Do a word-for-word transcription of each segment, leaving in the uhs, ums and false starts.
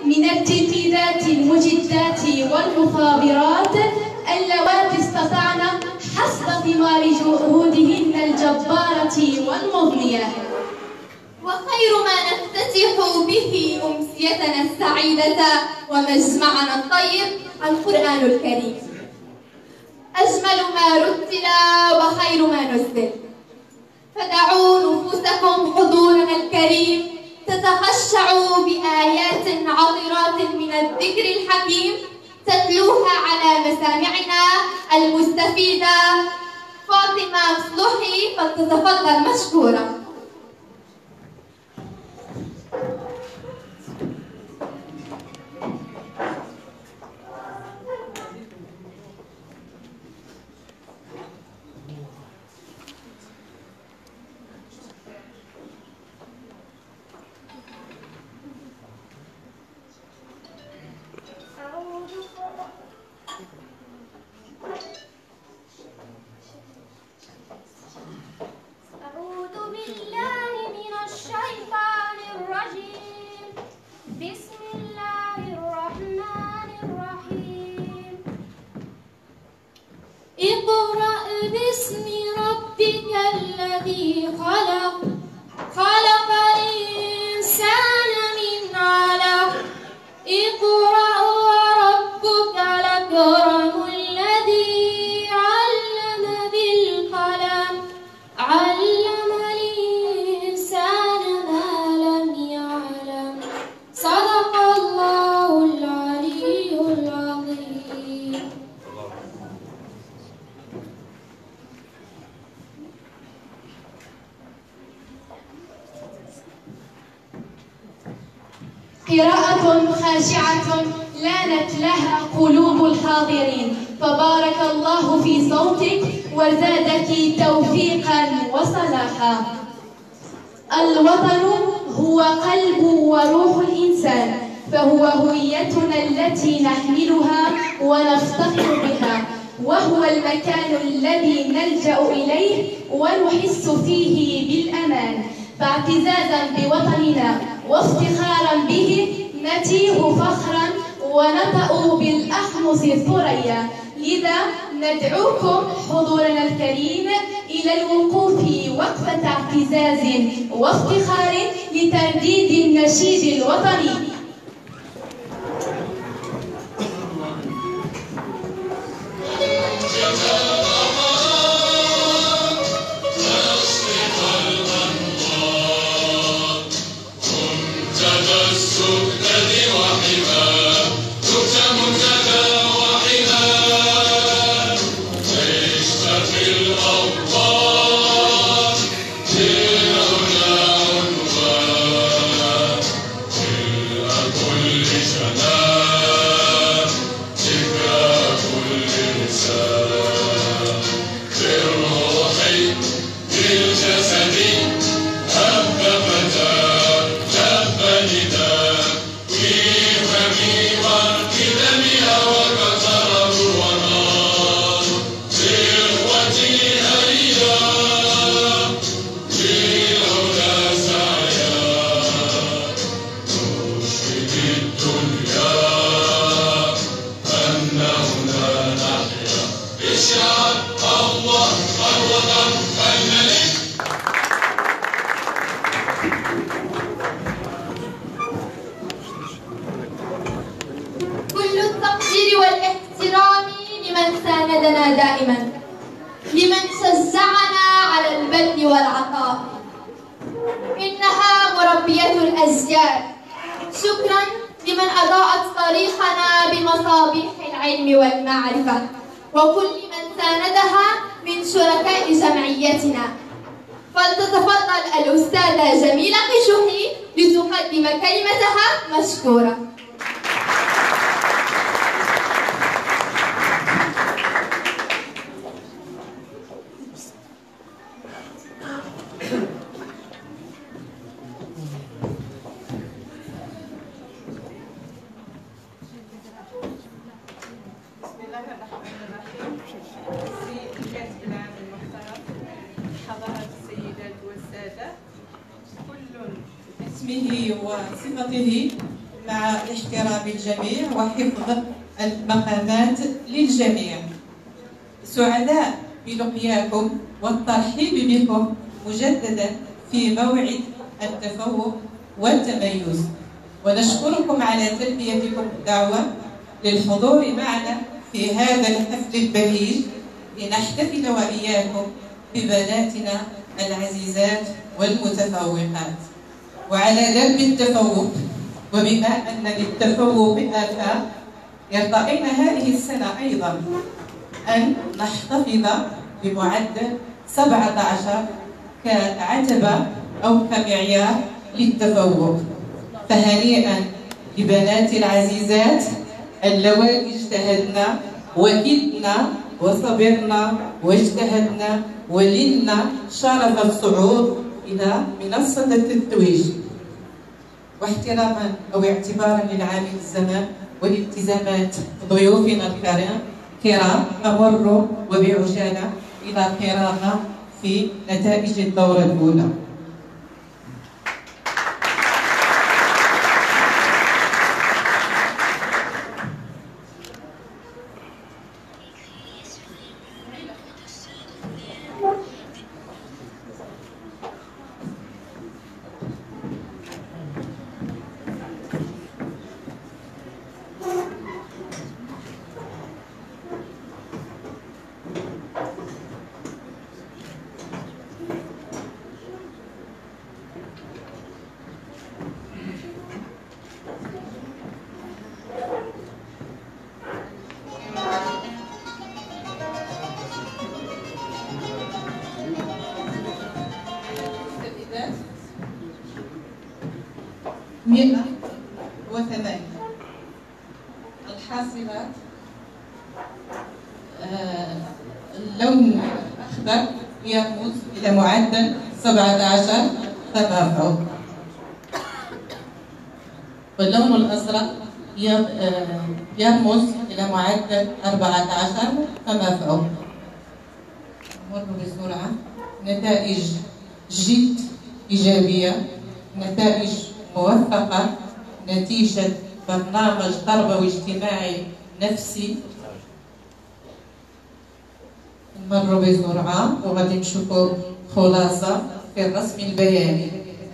من التنفيذات المجدات والمثابرات اللواتي استطعن حصد ثمار جهودهن الجبارة والمضنية. وخير ما نفتتح به أمسيتنا السعيدة ومجمعنا الطيب القرآن الكريم، أجمل ما رتل وخير ما نزل، فدعوا نفوسكم حضورنا الكريم تتخشع بآيات عطرات من الذكر الحكيم تتلوها على مسامعنا المستفيدة. فاطمة مصلحي فلتتفضل مشكورة. قراءة خاشعة لانت لها قلوب الحاضرين، فبارك الله في صوتك وزادك توفيقا وصلاحا. الوطن هو قلب وروح الإنسان، فهو هويتنا التي نحملها ونفتخر بها، وهو المكان الذي نلجأ إليه ونحس فيه بالأمان. فاعتزازا بوطننا وافتخارا به نتيه فخرا ونطأ بالأحمس الثريا. لذا ندعوكم حضورنا الكريم إلى الوقوف وقفة اعتزاز وافتخار لترديد النشيد الوطني. دائما، لمن شجعنا على البذل والعطاء، إنها مربية الأجيال. شكرا لمن أضاءت طريقنا بمصابيح العلم والمعرفة، وكل من ساندها من شركاء جمعيتنا. فلتتفضل الأستاذة جميلة قشوحي لتقدم كلمتها مشكورة. اسمه وصفته مع احترام الجميع وحفظ المقامات للجميع. سعداء بلقياكم والترحيب بكم مجددا في موعد التفوق والتميز، ونشكركم على تلبيتكم الدعوة للحضور معنا في هذا الحفل البهيج لنحتفل وإياكم ببناتنا العزيزات والمتفوقات. وعلى درب التفوق، وبما أن للتفوق آفاق، يرتقينا هذه السنة أيضا أن نحتفظ بمعدل سبعة عشر كعتبة أو كمعيار للتفوق. فهنيئا لبناتي العزيزات اللواتي اجتهدنا وكدنا وصبرنا واجتهدنا وللنا شرف الصعود إلى منصة التتويج. واحتراما أو اعتبارا للعامل الزمان والالتزامات ضيوفنا الكرام كرام أمر وبعجالة إلى قراءة في نتائج الدورة الأولى. مئة وثمانية. الحاصلات آه اللون الأخضر يرمز إلى معدل سبعة عشر فما فوق، واللون الأزرق يرمز إلى معدل أربعة عشر فما فوق. نمر بسرعة. نتائج جد إيجابية، نتائج موفقة، نتيجة برنامج تربوي اجتماعي نفسي. نمر بسرعة وغادي نشوفوا خلاصة في الرسم البياني.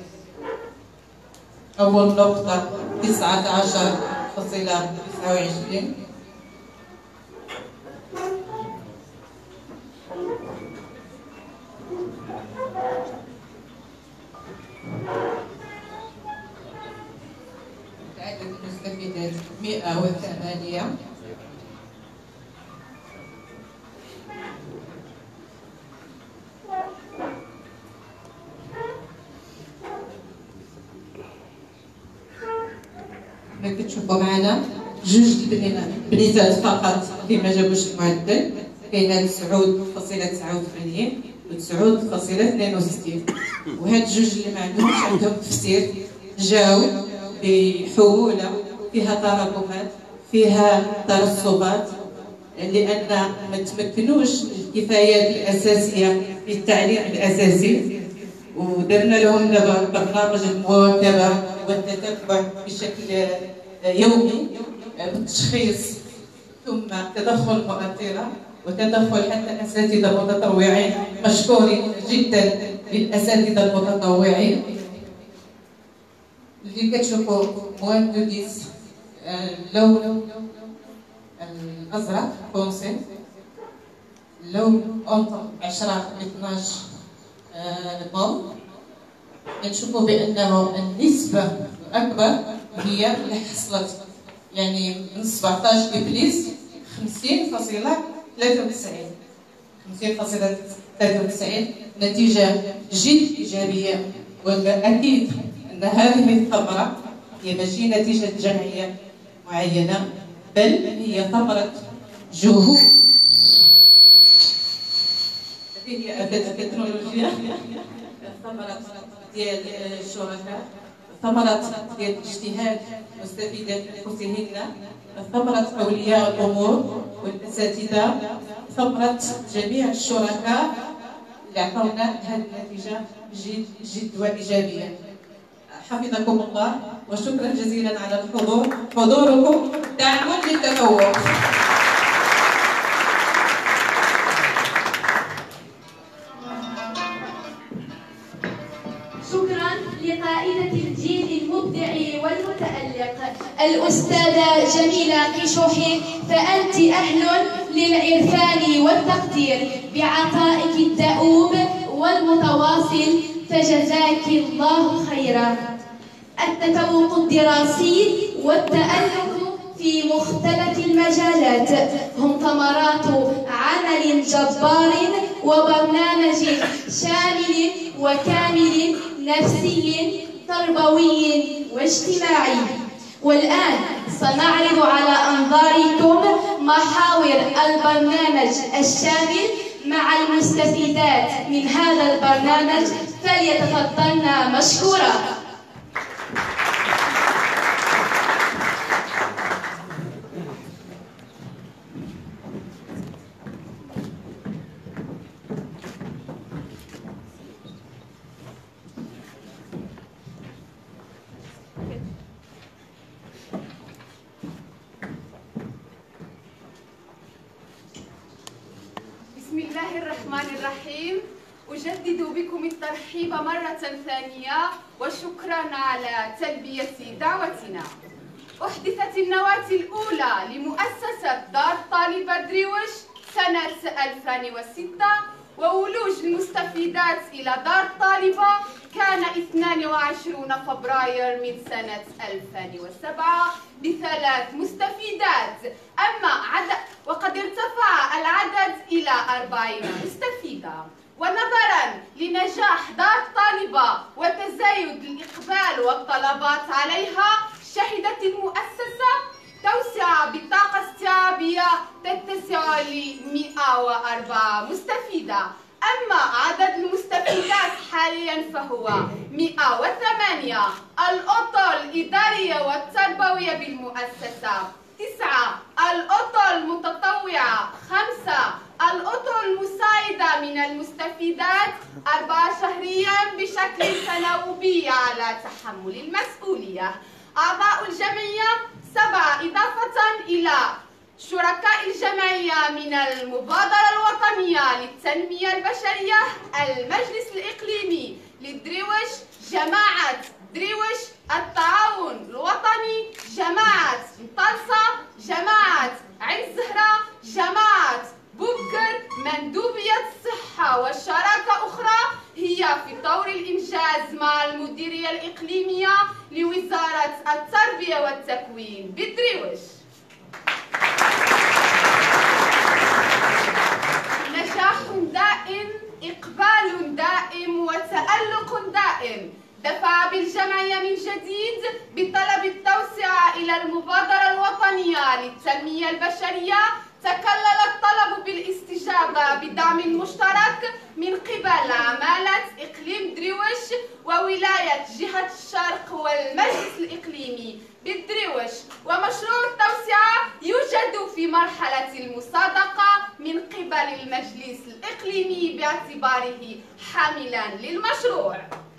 أول نقطة تسعة عشر فاصلة تسعة وعشرين، عدد المستفيدات مئة وثمانية. كما كتشوفوا معنا جوج البنيتات فقط اللي ما جابوش المعدل، كاينه تسعود فاصلة تسعة وثمانين و تسعود فاصلة اثنين وستين، وهاد الجوج اللي ما عندهمش عندهم تفسير جاو بحوله فيها تراكمات فيها ترسبات، لان ما تمكنوش الكفايات الاساسيه في التعليم الاساسي، ودرنا لهم دابا برنامج المواكبه والتتبع بشكل يومي بالتشخيص ثم تدخل مؤثره وتدخل حتى اساتذه متطوعين مشكورين جدا للاساتذه المتطوعين. اللي كتشوفوا موان دو ديس اللون الازرق فونسي، اللون اونتر عشرة اثناش ضوء. نشوفوا بانه النسبه الاكبر هي اللي حصلت يعني من سبعطاش ابليس خمسين فاصلة ثلاثة وتسعين خمسين فاصلة ثلاثة وتسعين، نتيجه جد ايجابيه. واكيد ان هذه الثمره هي ماشي نتيجه جمعيه معينه، بل هي ثمره جهود. هذه هي التكنولوجيا، ثمره ديال الشركاء، ثمرة ديال الاجتهاد مستفيدات انفسهن، ثمرة اولياء الامور والاساتذه، ثمرة جميع الشركاء اللي عطاونا هذه النتيجه جد جد وايجابيه. حفظكم الله، وشكرا جزيلا على الحضور. حضوركم دعم للتفوق. شكرا لقائدة الجيل المبدع والمتألق الأستاذة جميلة قشوحي، فأنت أهل للعرفان والتقدير بعطائك الدؤوب والمتواصل، فجزاك الله خيرا. التفوق الدراسي والتألق في مختلف المجالات هم ثمرات عمل جبار وبرنامج شامل وكامل نفسي تربوي واجتماعي. والآن سنعرض على أنظاركم محاور البرنامج الشامل مع المستفيدات من هذا البرنامج، فليتفضلن مشكورا. بسم الله الرحمن الرحيم. أجدد بكم الترحيب مرة ثانية وشكرا على تلبية دعوتنا. أحدثت النواة الأولى لمؤسسة دار طالبة دريوش سنة ألفين وستة، وولوج المستفيدات إلى دار طالبة كان اثنين وعشرين فبراير من سنة ألفين وسبعة بثلاث مستفيدات، أما عدد وقد ارتفع العدد إلى أربعين مستفيدة. ونظرا لنجاح دار طالبة وتزايد الإقبال والطلبات عليها، شهدت المؤسسة توسعة بطاقة استيعابية تتسع ل مئة وأربعة مستفيدة، أما عدد المستفيدات حاليا فهو مئة وثمانية. الأطر الإدارية والتربوية بالمؤسسة تسعة، الأطر المتطوعة خمسة، الأطر المساعدة من المستفيدات أربعة شهريا بشكل تناوبي على تحمل المسؤولية. أعضاء الجمعية سبعة، إضافة إلى شركاء الجمعية من المبادرة الوطنية للتنمية البشرية، المجلس الإقليمي للدريوش، جماعة دريوش، التعاون الوطني، جماعة مطلسة، جماعة عين زهرة، جماعة بوكر، مندوبية الصحة وشراكة أخرى هي في طور الإنجاز مع المديرية الإقليمية لوزارة التربية والتكوين بالدريوش. نجاح دائم، إقبال دائم وتألق دائم دفع بالجمعية من جديد بطلب التوسعة إلى المبادرة الوطنية للتنمية البشرية. تكلل الطلب بالاستجابة بدعم مشترك من قبل عمالة إقليم دريوش وولاية جهة الشرق والمجلس الإقليمي بالدريوش، ومشروع التوسعة يوجد في مرحلة المصادقة من قبل المجلس الإقليمي باعتباره حاملا للمشروع.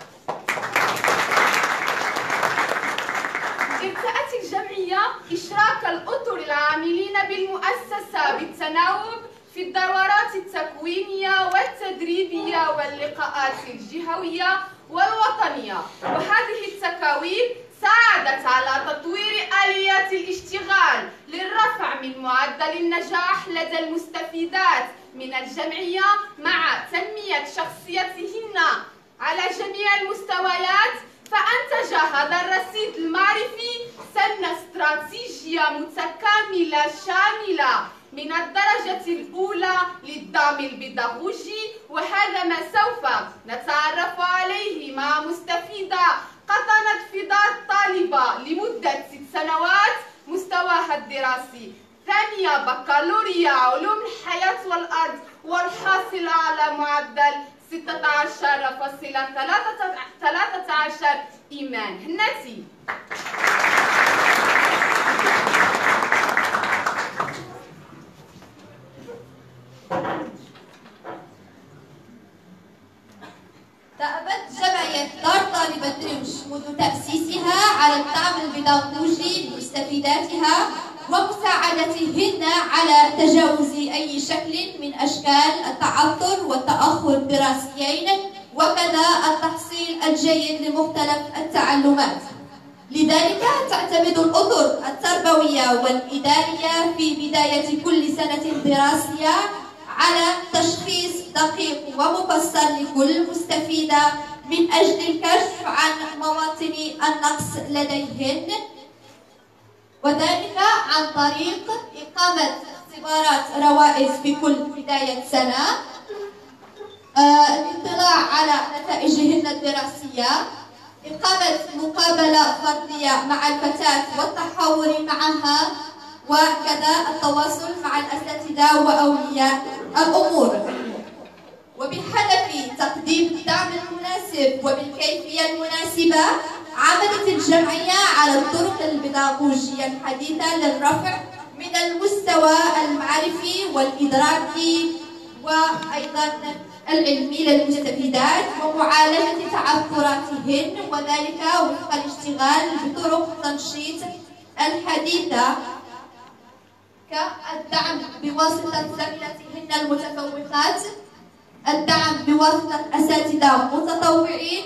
ارتأت الجمعية إشراك الأطر العاملين بالمؤسسة بالتناوب في الدورات التكوينية والتدريبية واللقاءات الجهوية والوطنية، وهذه التكاوين ساعدت على تطوير آليات الاشتغال للرفع من معدل النجاح لدى المستفيدات من الجمعية مع تنمية شخصيتهن على جميع المستويات. فأنتج هذا الرصيد المعرفي سن استراتيجية متكاملة شاملة من الدرجة الأولى للدعم البيداغوجي، وهذا ما سوف نتعرف عليه مع مستفيدة قطنت في دار طالبة لمدة ست سنوات مستواها الدراسي ثانية بكالوريا علوم الحياة والأرض، والحاصلة على معدل ستة عشر فاصلة ثلاثة عشر إيمان هناتي. دأبت جمعية دار طالبة دريوش منذ تأسيسها مستفيداتها ومساعدتهن على تجاوز أي شكل من أشكال التعثر والتأخر الدراسيين، وكذا التحصيل الجيد لمختلف التعلمات. لذلك تعتمد الأطر التربوية والإدارية في بداية كل سنة دراسية على تشخيص دقيق ومفصل لكل مستفيدة من أجل الكشف عن مواطن النقص لديهن، وذلك عن طريق إقامة اختبارات روائز في كل بداية سنة، آه، الاطلاع على نتائجهن الدراسية، إقامة مقابلة فردية مع الفتاة والتحاور معها، وكذا التواصل مع الأساتذة وأولياء الأمور. وبهدف تقديم الدعم المناسب وبالكيفية المناسبة، عملت الجمعية على الطرق البيداغوجية الحديثة للرفع من المستوى المعرفي والإدراكي وأيضا العلمي للمستفيدات ومعالجة تعثراتهن، وذلك وفق الاشتغال بطرق التنشيط الحديثة كالدعم بواسطة زميلاتهن المتفوقات، الدعم بواسطة أساتذة متطوعين،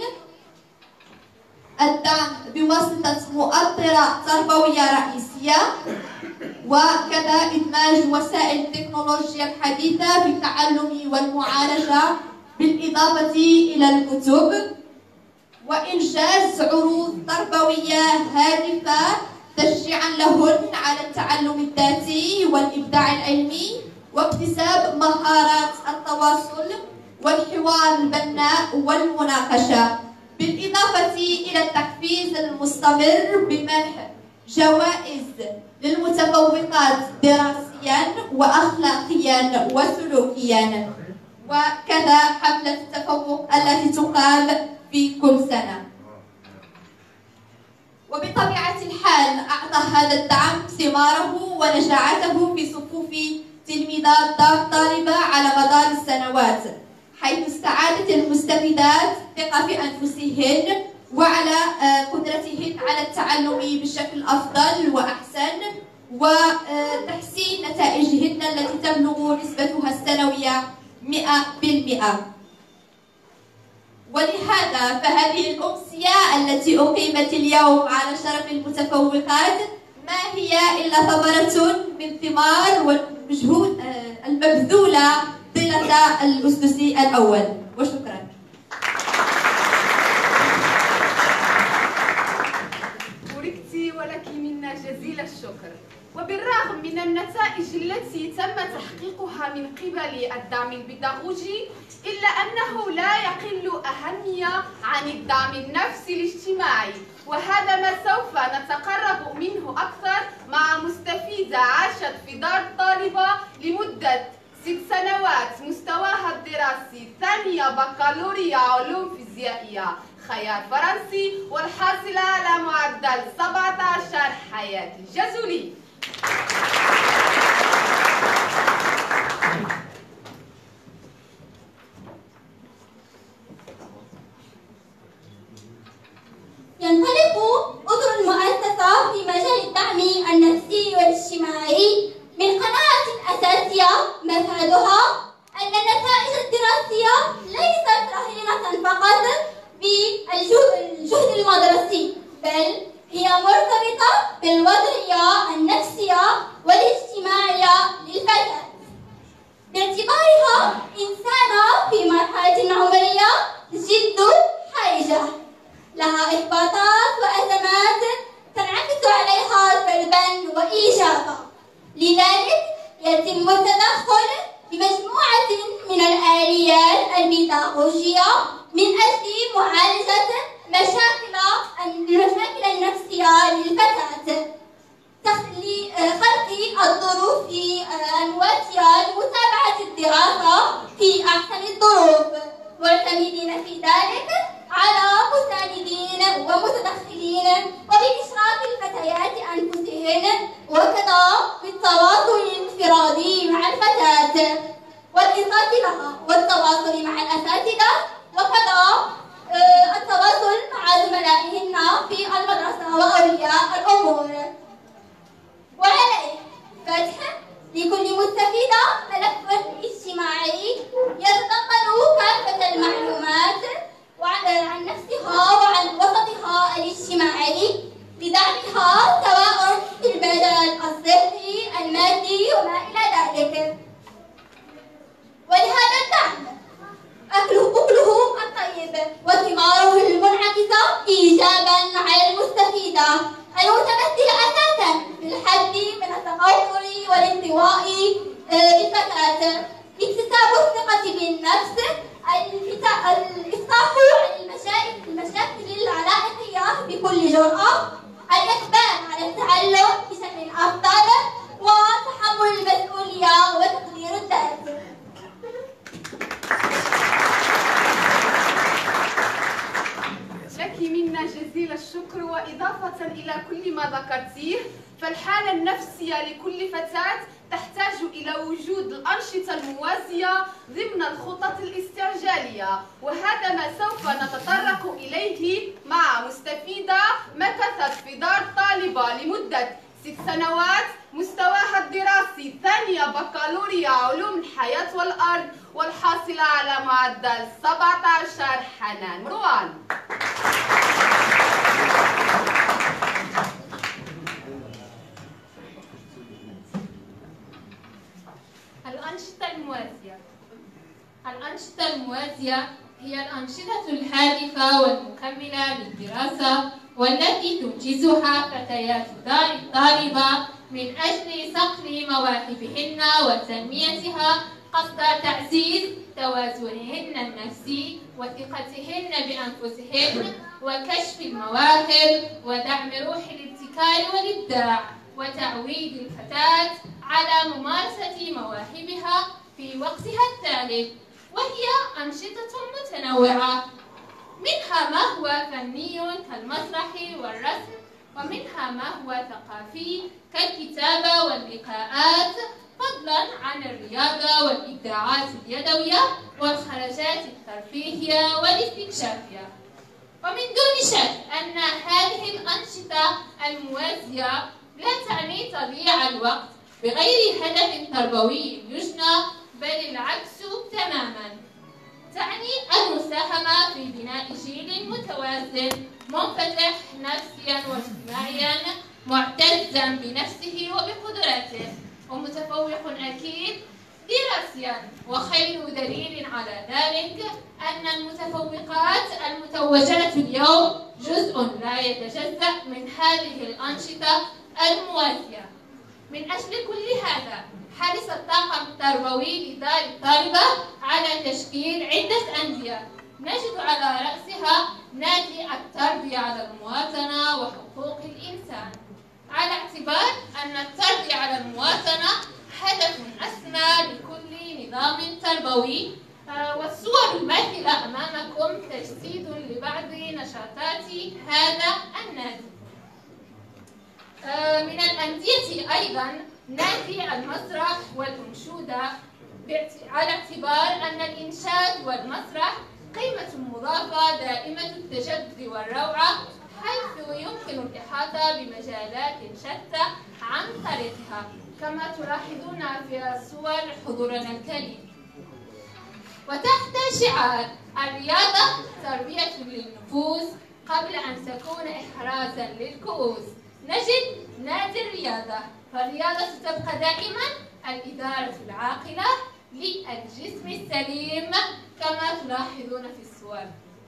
الدعم بواسطة مؤطرة تربوية رئيسية، وكذا إدماج وسائل التكنولوجيا الحديثة في التعلم والمعالجة، بالإضافة إلى الكتب، وإنجاز عروض تربوية هادفة تشجيعا لهن على التعلم الذاتي والإبداع العلمي واكتساب مهارات التواصل والحوار البناء والمناقشة، بالإضافة إلى التحفيز المستمر بمنح جوائز للمتفوقات دراسيا وأخلاقيا وسلوكيا، وكذا حفلة التفوق التي تقام في كل سنة. وبطبيعة الحال أعطى هذا الدعم ثماره ونجاعته في صفوف تلميذات دار الطالبة على مدار السنوات، حيث استعادت المستفيدات ثقة في أنفسهن وعلى قدرتهن على التعلم بشكل أفضل وأحسن وتحسين نتائجهن التي تبلغ نسبتها السنوية مئة بالمئة. ولهذا فهذه الأمسية التي أقيمت اليوم على شرف المتفوقات ما هي إلا ثمرة من ثمار والمجهود المبذولة طيلة الأسس الأول، وشكرا. بوركتي ولك منا جزيل الشكر. وبالرغم من النتائج التي تم تحقيقها من قبل الدعم البيداغوجي، إلا أنه لا يقل أهمية عن الدعم النفسي الاجتماعي، وهذا ما سوف نتقرب منه أكثر مع مستفيدة عاشت في دار الطالبة لمدة ست سنوات، مستواها الدراسي ثانية بكالوريا علوم فيزيائية خيار فرنسي، والحاصلة على معدل سبعة عشر حياتي جزولي. ينطلق أطر المؤسسة في مجال الدعم النفسي والاجتماعي من قناعة أساسية مفادها أن النتائج الدراسية ليست رهينة فقط بالجهد المدرسي، بل هي مرتبطة بالوضعية النفسية والاجتماعية للفتاة، باعتبارها إنسانة في مرحلة عمرية جد حرجة لها إحباطات وأزمات تنعكس عليها سلبا وإيجابا. لذلك يتم التدخل بمجموعة من الآليات البيداغوجية من أجل معالجة مشاكل المشاكل النفسية للفتاة، لخلق الظروف المواتية لمتابعة الدراسة في أحسن الظروف، معتمدين في ذلك على مساندين ومتدخلين وبإشراف الفتيات أنفسهن، وكذا بالتواصل الانفرادي مع الفتاة والإنصات لها، والتواصل مع الأساتذة، وكذا التواصل مع زملائهن في المدرسة وأولياء الأمور. ارتواء الفتاة، اكتساب الثقة بالنفس، الإفصاح عن المشاكل العلائقية بكل جرأة، الإقبال على التعلم بشكل أفضل، وتحمل المسؤولية وتقدير الذات. لك منا جزيل الشكر، وإضافة إلى كل ما ذكرتيه فالحالة النفسية لكل فتاة تحتاج إلى وجود الأنشطة الموازية ضمن الخطط الاستعجالية، وهذا ما سوف نتطرق إليه مع مستفيدة مكثت في دار طالبة لمدة ست سنوات، مستواها الدراسي ثانية بكالوريا علوم الحياة والأرض، والحاصلة على معدل سبعة عشر. حنان مروان. الأنشطة الموازية. الأنشطة الموازية هي الأنشطة الهادفة والمكملة للدراسة والتي تنجزها فتيات دار الطالبة من أجل صقل مواهبهن وتنميتها قصد تعزيز توازنهن النفسي وثقتهن بأنفسهن وكشف المواهب ودعم روح الابتكار والإبداع وتعويد الفتاة على ممارسة مواهبها في وقتها الثالث، وهي أنشطة متنوعة، منها ما هو فني كالمسرح والرسم، ومنها ما هو ثقافي كالكتابة واللقاءات، فضلا عن الرياضة والإبداعات اليدوية والخرجات الترفيهية والاستكشافية. ومن دون شك أن هذه الأنشطة الموازية لا تعني تضييع الوقت بغير هدف تربوي يجنى، بل العكس تماما، تعني المساهمة في بناء جيل متوازن منفتح نفسيا واجتماعيا معتزا بنفسه وبقدراته ومتفوق أكيد دراسيا. وخير دليل على ذلك أن المتفوقات المتوجات اليوم جزء لا يتجزأ من هذه الأنشطة الموازية. من أجل كل هذا حرص الطاقم التربوي لدار الطالبة على تشكيل عدة أندية، نجد على رأسها نادي التربية على المواطنة وحقوق الإنسان، على اعتبار أن التربية على المواطنة هدف أسمى لكل نظام تربوي. والصور الماثلة أمامكم تجسيد لبعض نشاطات هذا النادي. من الأندية أيضا نادي المسرح والأنشودة، على اعتبار أن الإنشاد والمسرح قيمة مضافة دائمة التجدد والروعة، حيث يمكن الإحاطة بمجالات شتى عن طريقها، كما تلاحظون في الصور حضورنا الكريم. وتحت شعار الرياضة تربية للنفوس قبل أن تكون إحرازا للكؤوس، نجد نادي الرياضة، فالرياضة تبقى دائما الإدارة العاقلة للجسم السليم كما تلاحظون في الصور.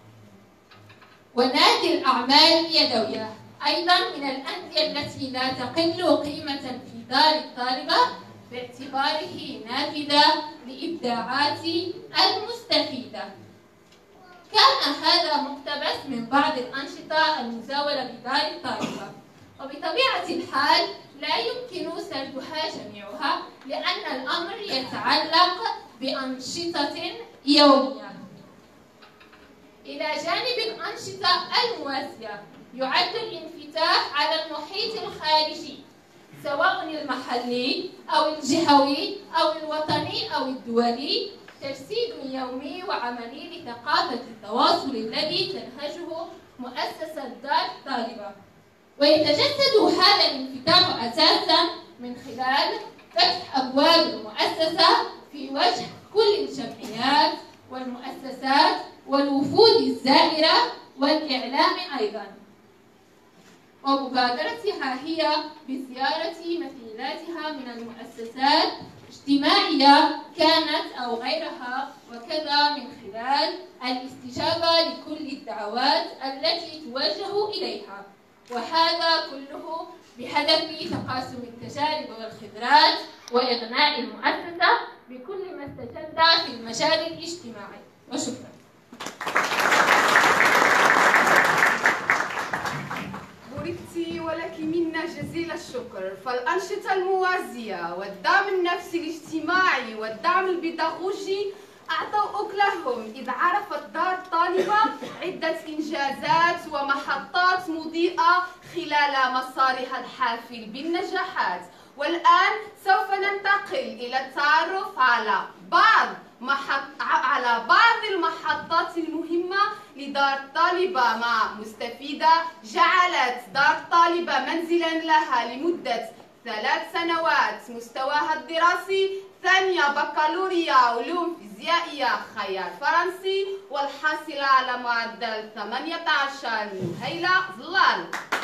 ونادي الأعمال اليدوية أيضا من الأندية التي لا تقل قيمة في دار الطالبة باعتباره نافذة لإبداعات المستفيدة. كان هذا مقتبس من بعض الأنشطة المزاولة بدار الطالبة، وبطبيعة الحال لا يمكن سردها جميعها لأن الأمر يتعلق بأنشطة يومية. إلى جانب الأنشطة الموازية يعد الانفتاح على المحيط الخارجي سواء المحلي أو الجهوي أو الوطني أو الدولي تجسيد يومي وعملي لثقافة التواصل الذي تنهجه مؤسسة دار الطالبة. ويتجسد هذا الانفتاح أساسا من خلال فتح أبواب المؤسسة في وجه كل الجمعيات والمؤسسات والوفود الزائرة والإعلام أيضا، ومبادرتها هي بزيارة مثيلاتها من المؤسسات اجتماعية كانت أو غيرها، وكذا من خلال الاستجابة لكل الدعوات التي توجه إليها، وهذا كله بهدف تقاسم التجارب والخبرات وإغناء المؤسسة بكل ما استجد في المجال الاجتماعي. وشكرا. بوركتي ولك منا جزيل الشكر. فالأنشطة الموازية والدعم النفسي الاجتماعي والدعم البيداغوجي أعطوا أكلهم، إذ عرفت دار الطالبة عدة إنجازات ومحطات مضيئة خلال مسارها الحافل بالنجاحات. والآن سوف ننتقل إلى التعرف على بعض محط... على بعض المحطات المهمة لدار الطالبة مع مستفيدة جعلت دار الطالبة منزلا لها لمدة ثلاث سنوات. مستواها الدراسي ثانية بكالوريا علوم فيزيائية خيال فرنسي، والحاصلة على معدل ثمانية عشر. نهيلة ظلال.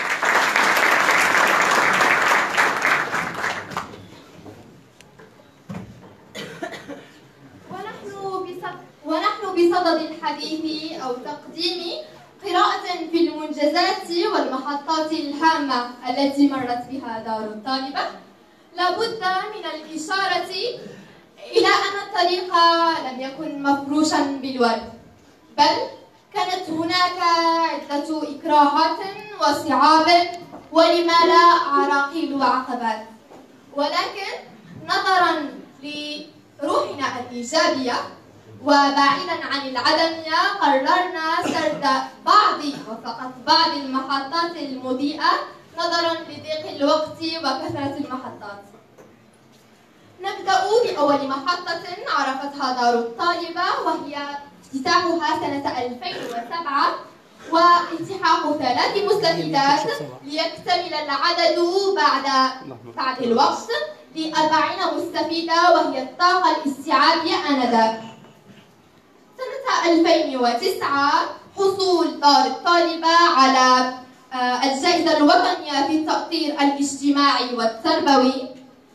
ونحن بصدد الحديث أو تقديم قراءة في المنجزات والمحطات الهامة التي مرت بها دار الطالبة. لابد من الإشارة إلى أن الطريق لم يكن مفروشا بالورد، بل كانت هناك عدة إكراهات وصعاب ولما لا عراقيل وعقبات، ولكن نظرا لروحنا الإيجابية وبعيدا عن العدمية قررنا سرد بعض وفقط بعض المحطات المضيئة نظرا لضيق الوقت وكثرة المحطات. نبدأ بأول محطة عرفتها دار الطالبة، وهي افتتاحها سنة ألفين وسبعة والتحاق ثلاث مستفيدات ليكتمل العدد بعد بعد الوقت لأربعين مستفيدة، وهي الطاقة الاستيعابية آنذاك. سنة ألفين وتسعة حصول دار الطالبة على الجائزة الوطنية في التأطير الاجتماعي والتربوي،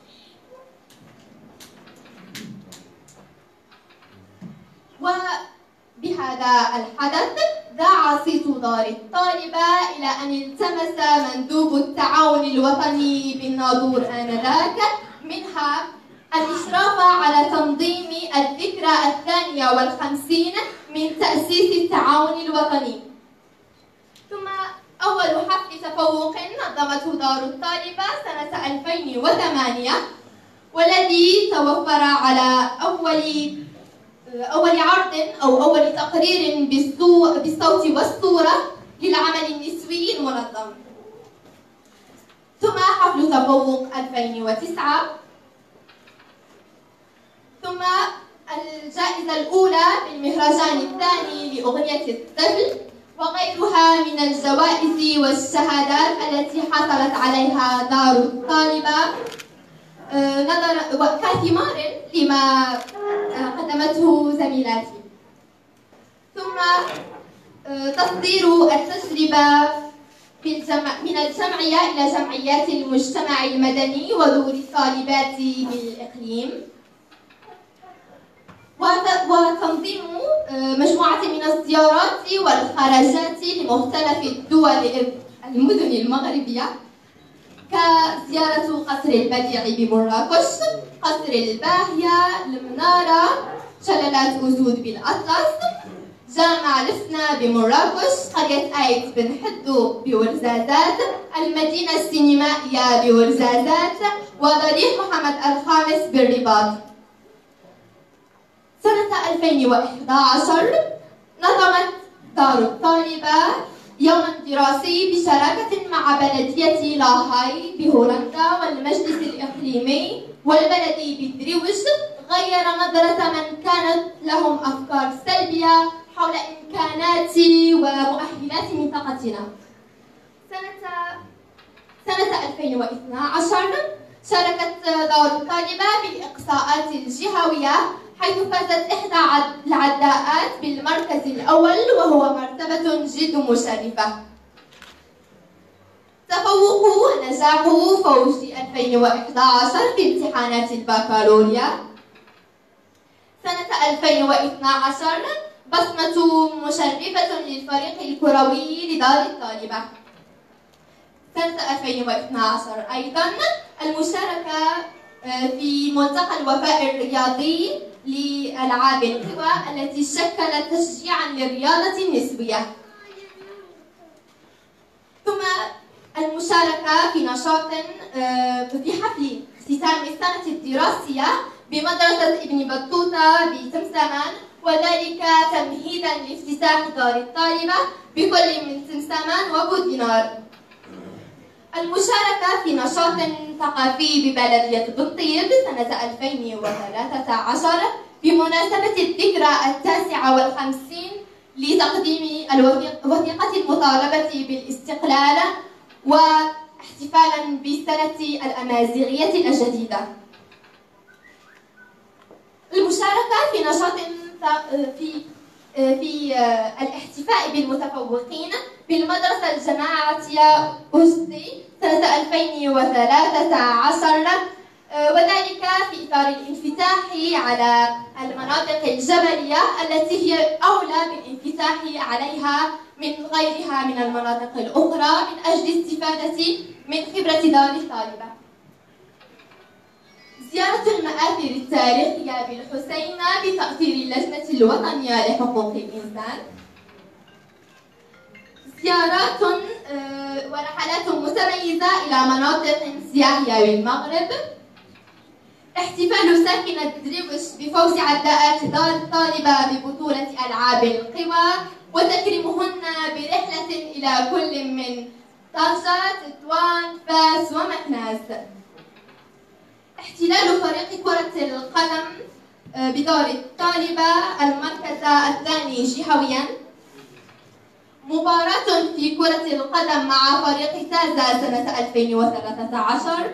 وبهذا الحدث دعا صيت دار الطالبة إلى أن التمس مندوب التعاون الوطني بالناظور آنذاك منها الإشراف على تنظيم الذكرى الثانية والخمسين من تأسيس التعاون الوطني. ثم أول حفل تفوق نظمته دار الطالبة سنة ألفين وثمانية، والذي توفر على أول أول عرض أو أول تقرير بالصوت والصورة للعمل النسوي المنظم. ثم حفل تفوق ألفين وتسعة، ثم الجائزة الأولى بالمهرجان الثاني لأغنية الطفل، وغيرها من الجوائز والشهادات التي حصلت عليها دار الطالبة نظرا كثمار لما قدمته زميلاتي. ثم تصدير التجربة من الجمعية إلى جمعيات المجتمع المدني ودور الطالبات بالإقليم، وتنظيم مجموعة من الزيارات والخرجات لمختلف الدول المدن المغربية، كزيارة قصر البديع بمراكش، قصر الباهية، المنارة، شلالات أسود بالأطلس، جامع لسنا بمراكش، قرية آيت بن حدو بورزازات، المدينة السينمائية بورزازات، وضريح محمد الخامس بالرباط. سنة ألفين وإحدى عشر نظمت دار الطالبة يوما دراسي بشراكة مع بلدية لاهاي بهولندا والمجلس الإقليمي والبلدي بالدروج، غير نظرة من كانت لهم أفكار سلبية حول إمكانات ومؤهلات منطقتنا. سنة سنة ألفين واثني عشر شاركت دار الطالبة بالإقصاءات الجهوية، حيث فازت إحدى العداءات بالمركز الأول، وهو مرتبة جد مشرفة. تفوق ونجاح فوز ألفين وإحدى عشر في امتحانات البكالوريا. سنة ألفين واثني عشر بصمة مشرفة للفريق الكروي لدار الطالبة. سنة ألفين واثني عشر أيضا المشاركة في ملتقى الوفاء الرياضي لألعاب القوى التي شكلت تشجيعا للرياضة النسبية. ثم المشاركة في نشاط في حفل اختتام السنة الدراسية بمدرسة ابن بطوطة بتمسامان، وذلك تمهيدا لافتتاح دار الطالبة بكل من تمسامان وبودينار. المشاركة في نشاط ثقافي ببلدية بنطيب سنة ألفين وثلاثة عشر بمناسبة الذكرى التاسعة والخمسين لتقديم وثيقة المطالبة بالاستقلال واحتفالا بالسنة الأمازيغية الجديدة. المشاركة في نشاط في في الاحتفاء بالمتفوقين بالمدرسة الجماعية أوزدي سنة ألفين وثلاثة عشر، وذلك في إطار الانفتاح على المناطق الجبلية التي هي أولى بالانفتاح عليها من غيرها من المناطق الأخرى من أجل الاستفادة من خبرة دار الطالبة. زيارة المآثر التاريخية بالحسينة بتأثير اللجنة الوطنية لحقوق الإنسان. زيارات ورحلات متميزة إلى مناطق سياحية بالمغرب. احتفال ساكنة دريوش بفوز عداءات دار الطالبة ببطولة ألعاب القوى وتكريمهن برحلة إلى كل من طنجة، تطوان، فاس ومكناس. احتلال فريق كرة القدم بدار الطالبة المركز الثاني جهويا. مباراة في كرة القدم مع فريق تازا سنة ألفين وثلاثة عشر.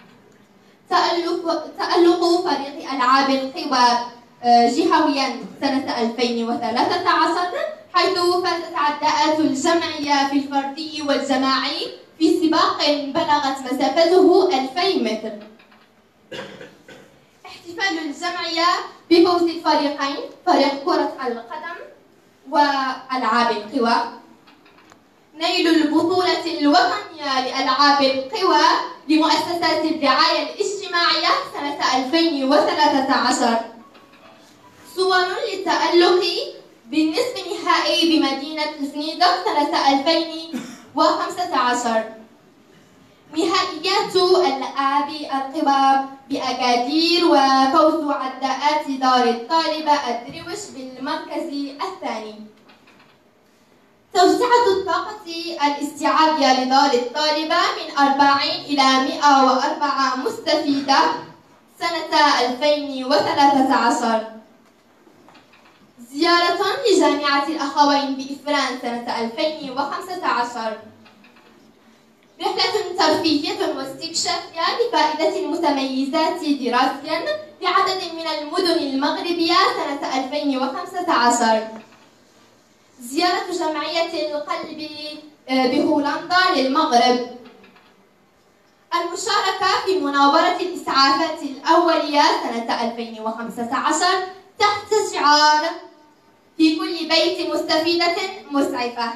تألق فريق ألعاب القوى جهويا سنة ألفين وثلاثة عشر، حيث فازت عداءات الجمعية في الفردي والجماعي في سباق بلغت مسافته ألفين متر. احتفال الجمعية بفوز الفريقين، فريق كرة القدم وألعاب القوى. نيل البطولة الوطنية لألعاب القوى لمؤسسات الرعاية الاجتماعية سنة ألفين وثلاثة عشر. صور للتألق بالنصف النهائي بمدينة سنيدق سنة ألفين وخمسة عشر. نهائيات ألعاب القوى بأكادير وفوز عداءات دار الطالبة الدرويش بالمركز الثاني. توسعة الطاقة الاستيعابية لدار الطالبة من أربعين إلى مئة وأربعة مستفيدة سنة ألفين وثلاثة عشر. زيارة لجامعة الأخوين بإفران سنة ألفين وخمسة عشر. رحلة ترفيهية واستكشافية لفائدة المتميزات دراسيا لعدد من المدن المغربية سنة ألفين وخمسة عشر. زيارة جمعية القلب بهولندا للمغرب. المشاركة في مناورة الإسعافات الأولية سنة ألفين وخمسة عشر تحت شعار في كل بيت مستفيدة مسعفة.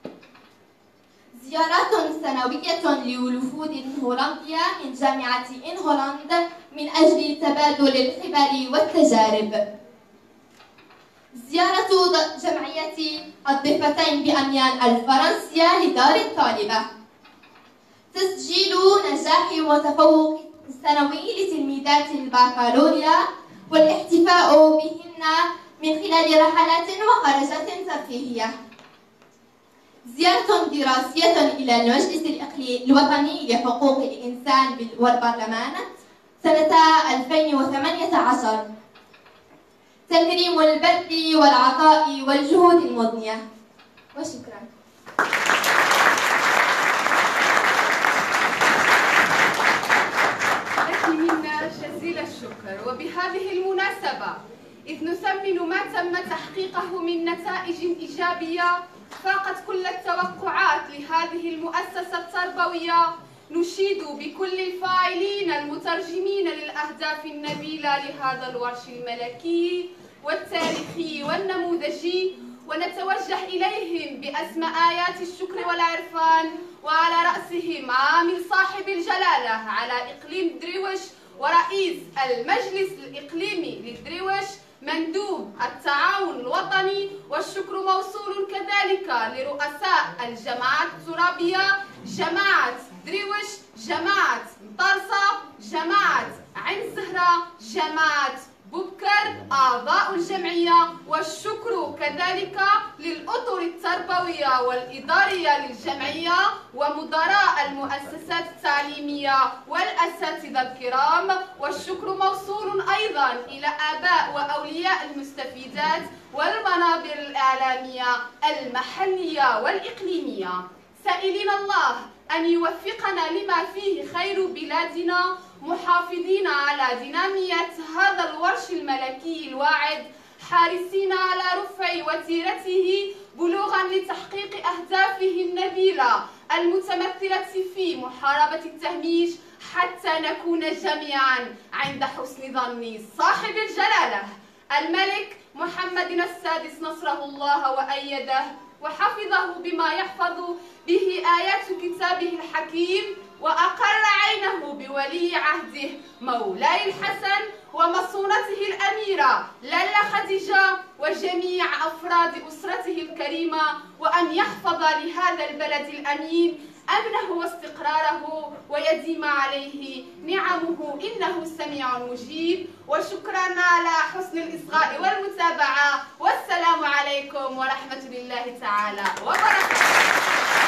زيارات سنوية لوفود هولندية من جامعة إن هولندا من أجل تبادل الخبر والتجارب. زيارة جمعية الضفتين بأميان الفرنسية لدار الطالبة. تسجيل نجاح وتفوق سنوي لتلميذات البكالوريا والاحتفاء بهن من خلال رحلات وخرجات ترفيهية. زيارة دراسية إلى المجلس الوطني لحقوق الإنسان والبرلمان سنة ألفين وثمانية عشر. تكريم البذل والعطاء والجهود المضنية. وشكرا. لك منا جزيل الشكر. وبهذه المناسبة إذ نثمن ما تم تحقيقه من نتائج إيجابية فاقت كل التوقعات لهذه المؤسسة التربوية، نشيد بكل الفاعلين المترجمين للأهداف النبيلة لهذا الورش الملكي والتاريخي والنموذجي، ونتوجه إليهم بأسمى آيات الشكر والعرفان، وعلى رأسهم عامل صاحب الجلالة على إقليم دريوش ورئيس المجلس الإقليمي للدرويش مندوب التعاون الوطني، والشكر موصول كذلك لرؤساء الجماعات الترابية، جماعة درويش، جماعة مطرسة، جماعة عين زهرة، جماعة بوبكر، أعضاء الجمعية، والشكر كذلك للأطر التربوية والإدارية للجمعية ومدراء المؤسسات التعليمية والأساتذة الكرام، والشكر موصول أيضا إلى آباء وأولياء المستفيدات والمنابر الإعلامية المحلية والإقليمية، سائلين الله أن يوفقنا لما فيه خير بلادنا، محافظين على دينامية هذا الورش الملكي الواعد، حارسين على رفع وتيرته بلوغا لتحقيق أهدافه النبيلة المتمثلة في محاربة التهميش، حتى نكون جميعا عند حسن ظن صاحب الجلالة الملك محمد السادس نصره الله وأيده وحفظه بما يحفظ به آيات كتابه الحكيم، وأقر عينه بولي عهده مولاي الحسن ومصونته الأميرة لالا خديجة وجميع أفراد أسرته الكريمة، وأن يحفظ لهذا البلد الأمين أمنه واستقراره ويديم عليه نعمه إنه سميع مجيب. وشكرا على حسن الإصغاء والمتابعة، والسلام عليكم ورحمة الله تعالى وبركاته.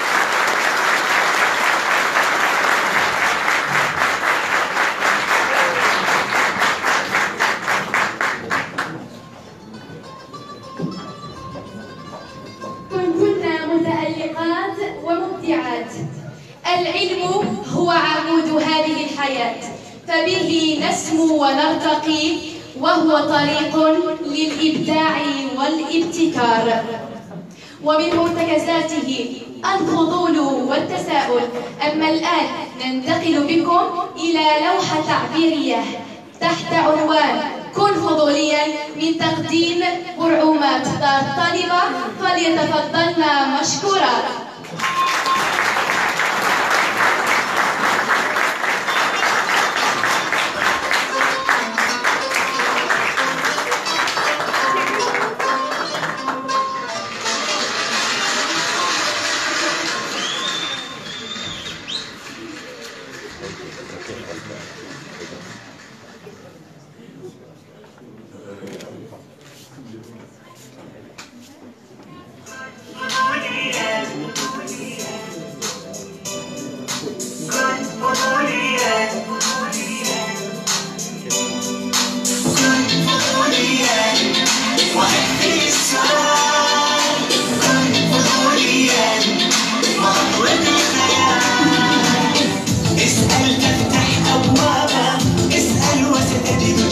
كنتن متألقات ومبدعات. العلم هو عمود هذه الحياة، فبه نسمو ونرتقي، وهو طريق للإبداع والابتكار. ومن مرتكزاته الفضول والتساؤل. أما الآن ننتقل بكم إلى لوحة تعبيرية تحت عنوان كن فضوليا من تقديم برعومات دار الطالبة، فليتفضلن مشكورات. اسأل تفتح أبوابا، اسأل وستجد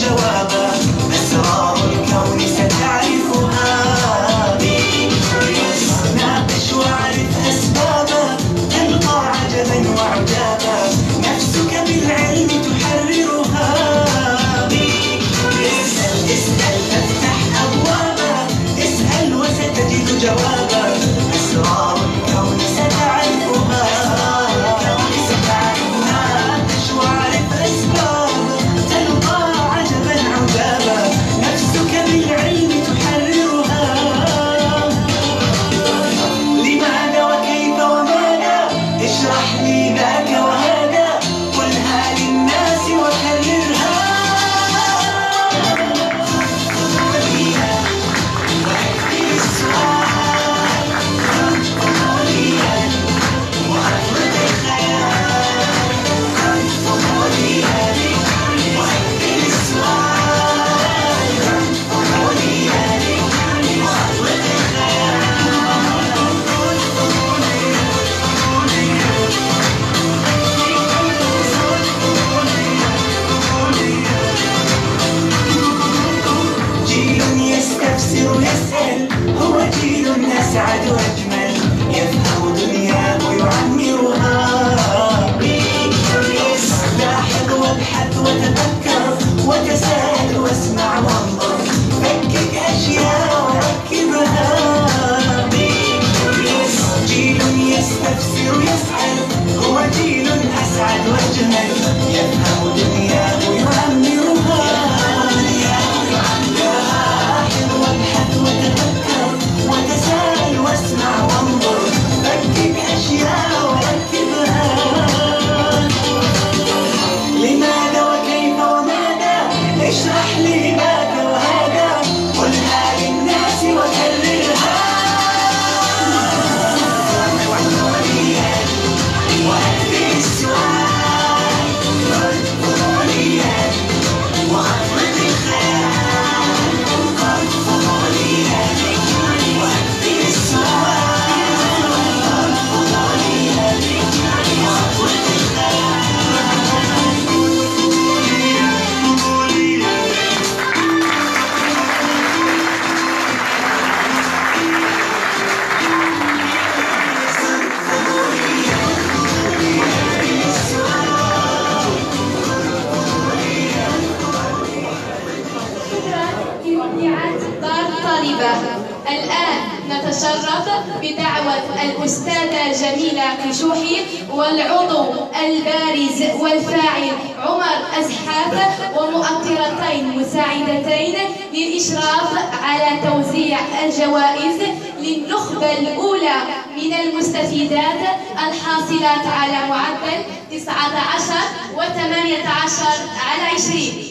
النشاط بدعوة الأستاذة جميلة كشوحي والعضو البارز والفاعل عمر أزحاف ومؤطرتين مساعدتين للإشراف على توزيع الجوائز للنخبة الأولى من المستفيدات الحاصلات على معدل تسعة عشر وثمانية عشر على عشرين.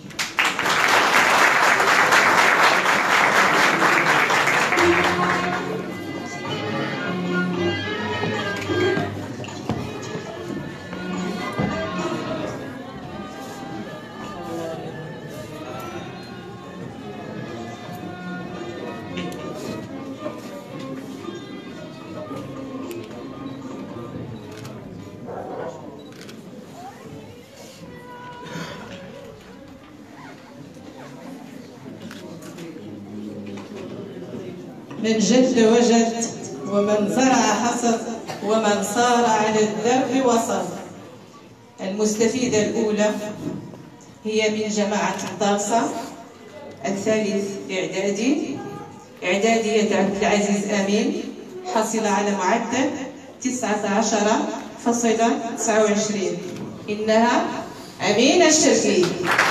من جد وجد، ومن زرع حصد، ومن صار على الدرب وصل. المستفيدة الأولى هي من جماعة الطاسة الثالث إعدادي، إعدادية عبد العزيز أمين، حصل على معدل تسعة عشر فاصلة تسعة وعشرين. إنها أمينة الشرقي.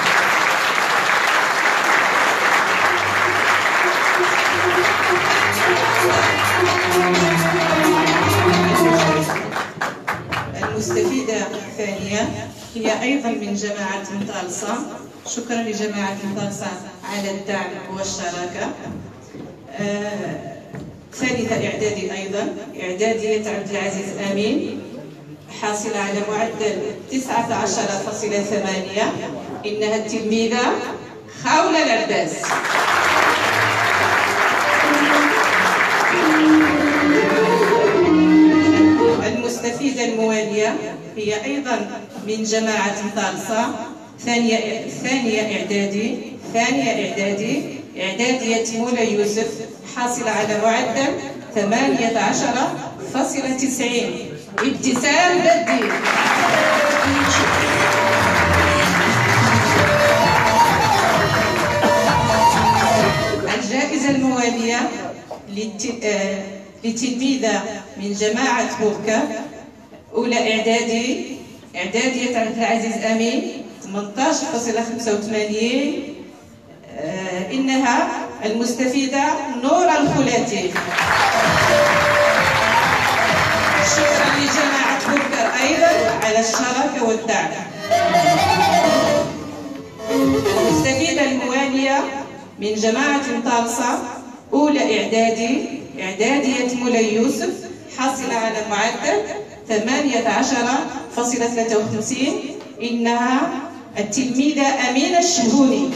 المستفيدة الثانية هي أيضا من جماعة مطالسة. شكرا لجماعة مطالسة على الدعم والشراكة. آه، ثالثة إعدادي أيضا، إعدادية عبد العزيز أمين، حاصلة على معدل تسعة عشر فاصلة ثمانية. إنها التلميذة خولة العباس. المستفيدة الموالية هي أيضا من جماعة مطالسة، ثانية ثانية إعدادي، ثانية إعدادي، إعدادية مولاي يوسف، حاصلة على معدل ثمانية عشر فاصلة تسعين. ابتسام بدي. الجائزة الموالية لتلميذة من جماعة بوكا، أولى إعدادي، إعدادية عبد العزيز أمين، ثمانية عشر فاصلة خمسة وثمانين. آه إنها المستفيدة نورة الخلاتي. شكرا لجماعة بوكا أيضا على الشراكة والدعم. المستفيدة الموالية من جماعة مطالسة، أولى إعدادي، إعدادية مولاي يوسف، حاصلة على معدل ثمانية عشر فاصلة ثلاثة وخمسين. إنها التلميذة أمينة الشهوني.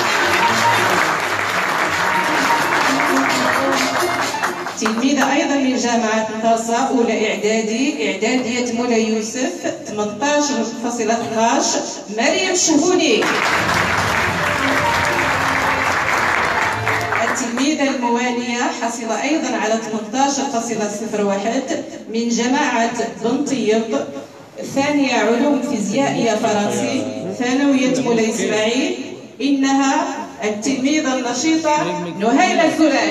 تلميذة أيضا من جامعة مطالسة، أولى إعدادي، إعدادية مولاي يوسف، ثمانية عشر فاصلة اثني عشر. مريم الشهوني. التلميذة الموالية حصل أيضا على ثمانية عشر فاصلة صفر واحد من جماعة بن طيب، ثانية علوم فيزيائية فرنسي، ثانوية مولاي إسماعيل. إنها التلميذة النشيطة نهيلة الثلاث.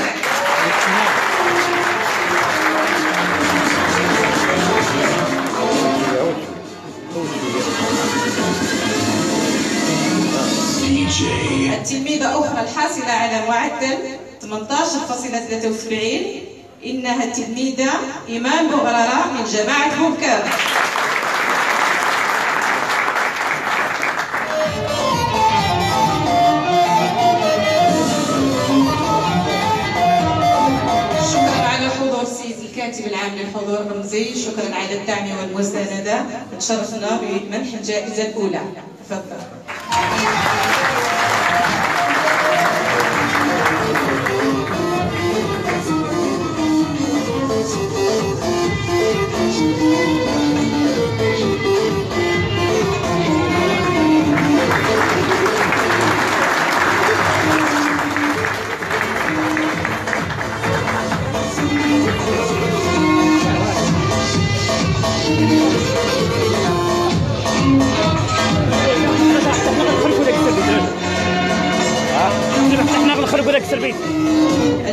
التلميذة أخرى الحاصلة على معدل ثمانية عشر فاصلة ثلاثة وسبعين. إنها التلميذة إيمان بوغرارة من جماعة بوكا. شكرا على الحضور السيد الكاتب العام للحضور الرمزي، شكرا على الدعم والمساندة. تشرفنا بمنح الجائزة الأولى. تفضل.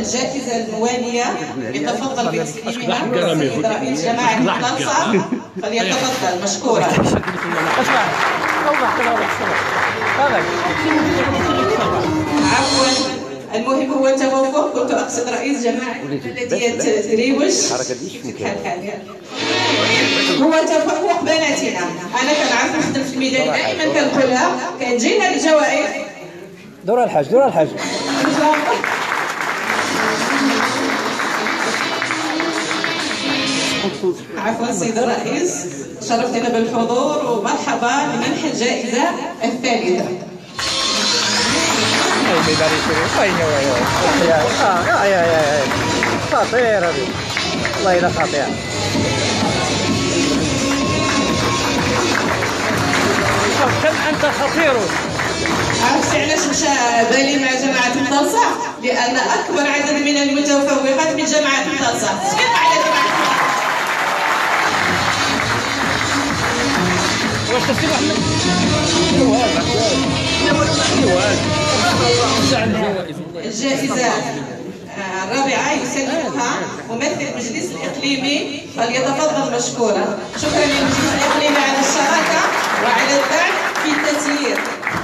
الجائزة الموالية يتفضل بتسليمها السيد رئيس جماعة طنطا، فليتفضل مشكورا. عفوا، المهم هو التوافق. كنت أقصد رئيس جماعة بلدية تريوش. هو تفوق بناتنا. أنا كنعرف نخدم في الميدان دائما كنقولها، كنجينا الجوائز. دور الحاج دور الحاج. عفوا سيد الرئيس، شرفتنا بالحضور ومرحبا بمنح الجائزة الثالثة. خطير هذه، والله إلا خطير. كم أنت خطير. عرفتي علاش مشى بالي مع جماعة الطنطا؟ لأن أكبر عدد من المتفوقات من جماعة الطنطا. صفيق على جماعة الطنطا. واش تفسير أحمد؟ الجائزة الرابعة يسلمها ممثل المجلس الإقليمي، فليتفضل مشكورا. شكرا للمجلس الإقليمي على الشراكة وعلى الدعم في التسيير.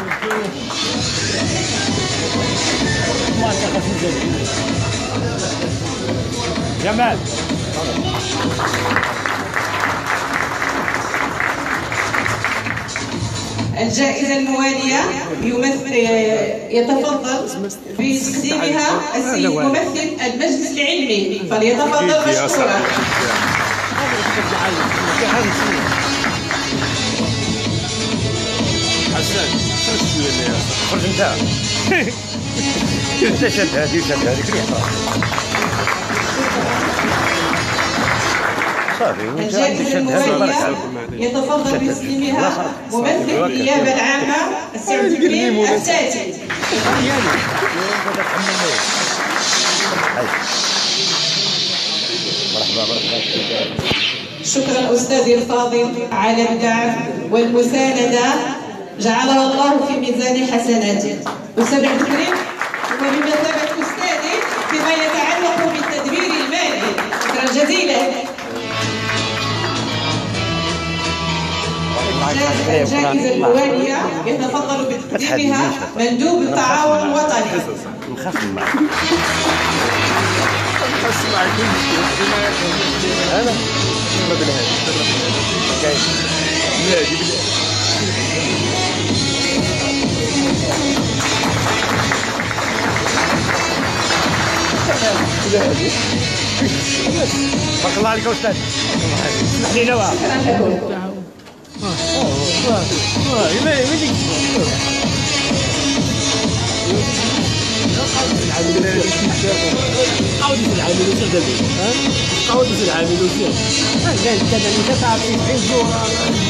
جمال. الجائزة الموالية يمثل يتفضل بتقديمها السيد ممثل المجلس العلمي، فليتفضل مشكورا. حسن خرج انت. انت شد هذه وشد هذيك صافي. الجائزة الموالية يتفضل بتسليمها ممثل النيابة العامة السعودي الكريم الساتي. مرحبا مرحبا. شكرا أستاذي الفاضل على الدعم والمساندة، جعلها الله في ميزان حسناتك. أستاذ عبد الكريم هو بمثابة أستاذي فيما يتعلق بالتدبير المالي. شكرا جزيلا. الجائزة الموالية يتفضل بتقديمها مندوب التعاون الوطني. أنا ما بالهادي لا جيب لا لا بارك الله عليك أستاذ. اسمح لي نوى. عاودي في العامل وسير دابا ها عاودي في العامل وسير ها قال كذا انت تعطي تسعين جوره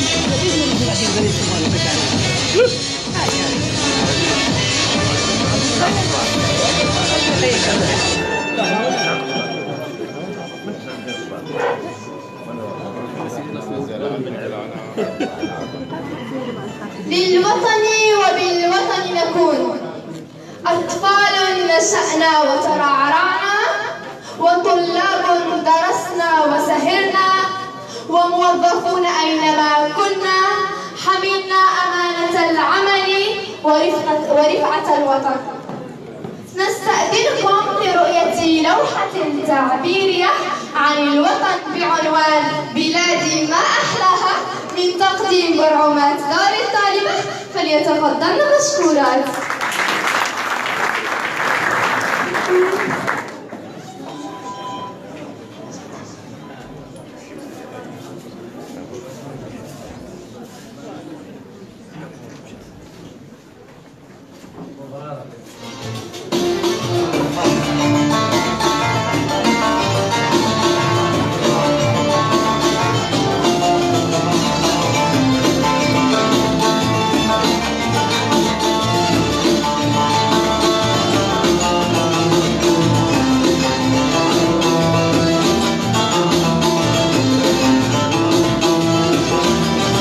للوطن وبالوطن نكون أطفال نشأنا وترعرعنا، وطلاب درسنا وسهرنا، وموظفون أينما كنا حملنا أمانة العمل ورفعة, ورفعة الوطن. نستأذنكم لرؤية لوحة تعبيرية عن الوطن بعنوان بلادي ما أحلاها من تقديم برعومات دار الطالبة، فليتفضلن مشكورات.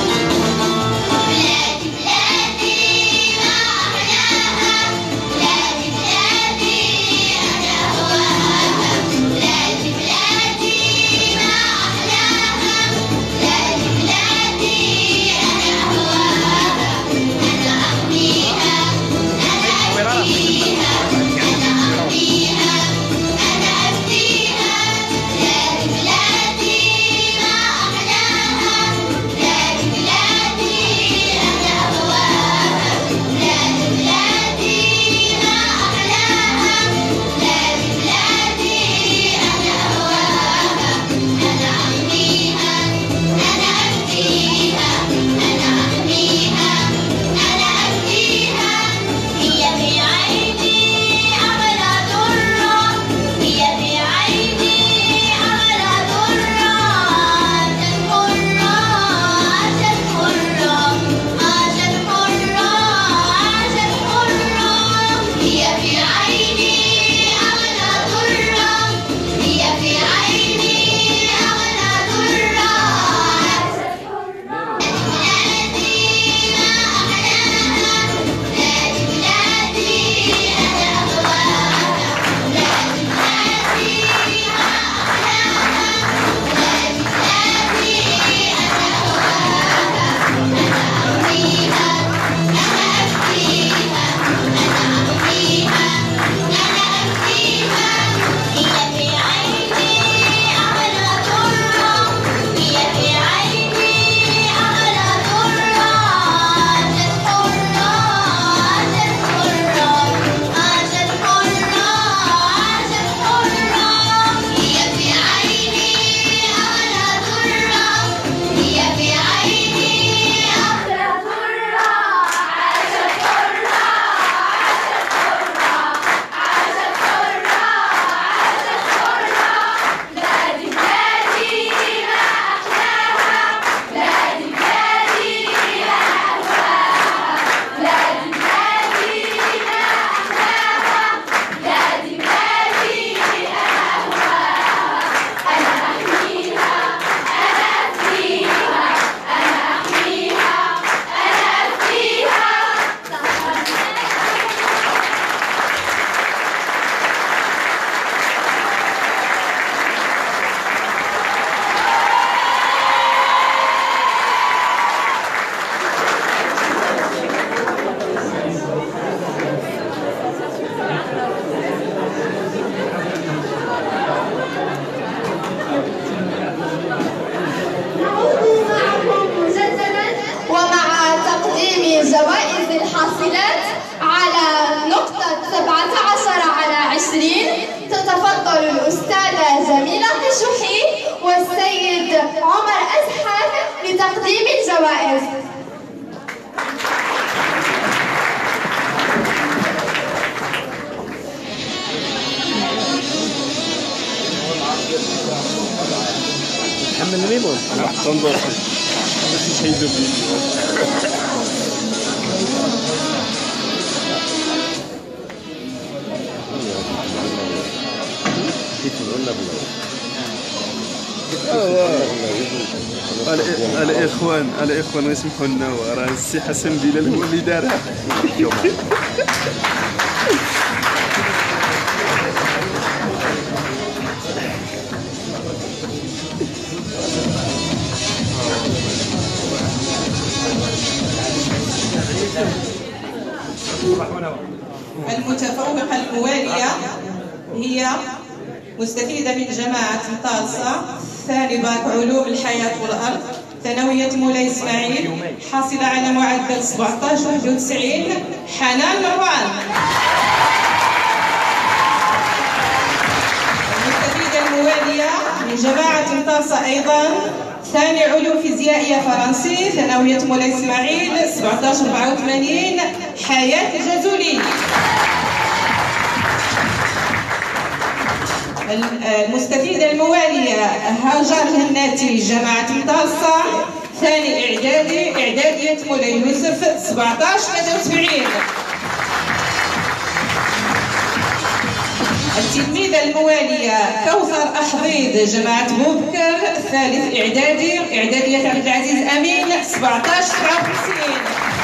بلادي بلادي ما أحلاها، بلادي حاصلات على نقطة سبعة عشر على عشرين. تتفضل الأستاذة جميلة قشوحي والسيد عمر أزحف لتقديم الجوائز. محمد الميمون تنظر باش يحيدوا فيه. الاخوان الاخوان يسمحوا لنا، راه السي حسن بلال هو اللي دارها. المتفوقة الموالية هي مستفيدة من جماعة مطالسة، ثاني باك علوم الحياة والأرض، ثانوية مولاي إسماعيل، حاصلة على معدل سبعطاش واحد وتسعين، حنان مروان. المستفيدة الموالية من جماعة مطالسة أيضا، ثاني علوم فيزيائية فرنسي، ثانوية مولاي إسماعيل، سبعطاش أربعة وثمانين، حياة الجزولي. المستفيدة الموالية هاجر الهناتي، جماعة مطالسة، ثاني إعدادي، إعدادية مولاي يوسف، سبعطاش ثلاثة وسبعين. التلميذة الموالية كوثر أحضيض، جماعة بوبكر، ثالث إعدادي، إعدادية عبد العزيز أمين، سبعطاش سبعة وخمسين.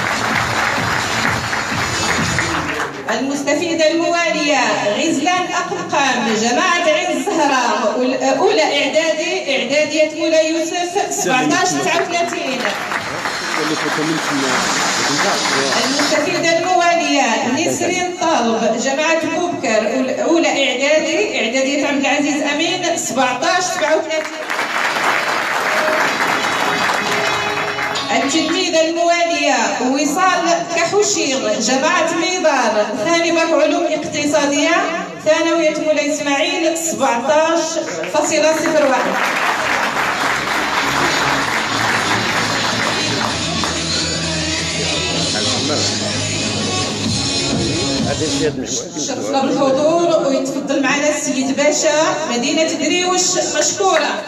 المستفيدة الموالية غزلان أقمقام، جماعة عين الزهراء، أولى إعدادي، إعدادية مولاي يوسف، سبعطاش تسعة وثلاثين. المستفيدة الموالية نسرين طالب، جماعة بوبكر، أولى إعدادي، إعدادية عبد العزيز أمين، سبعطاش سبعة وثلاثين. التلميذة الموالية وصال كحوشيغ، جماعة ميدار، ثاني باك علوم اقتصادية، ثانوية مولاي إسماعيل، سبعطاش فاصلة صفر واحد. شرفنا بالحضور، ويتفضل معنا السيد باشا مدينة دريوش مشكورة.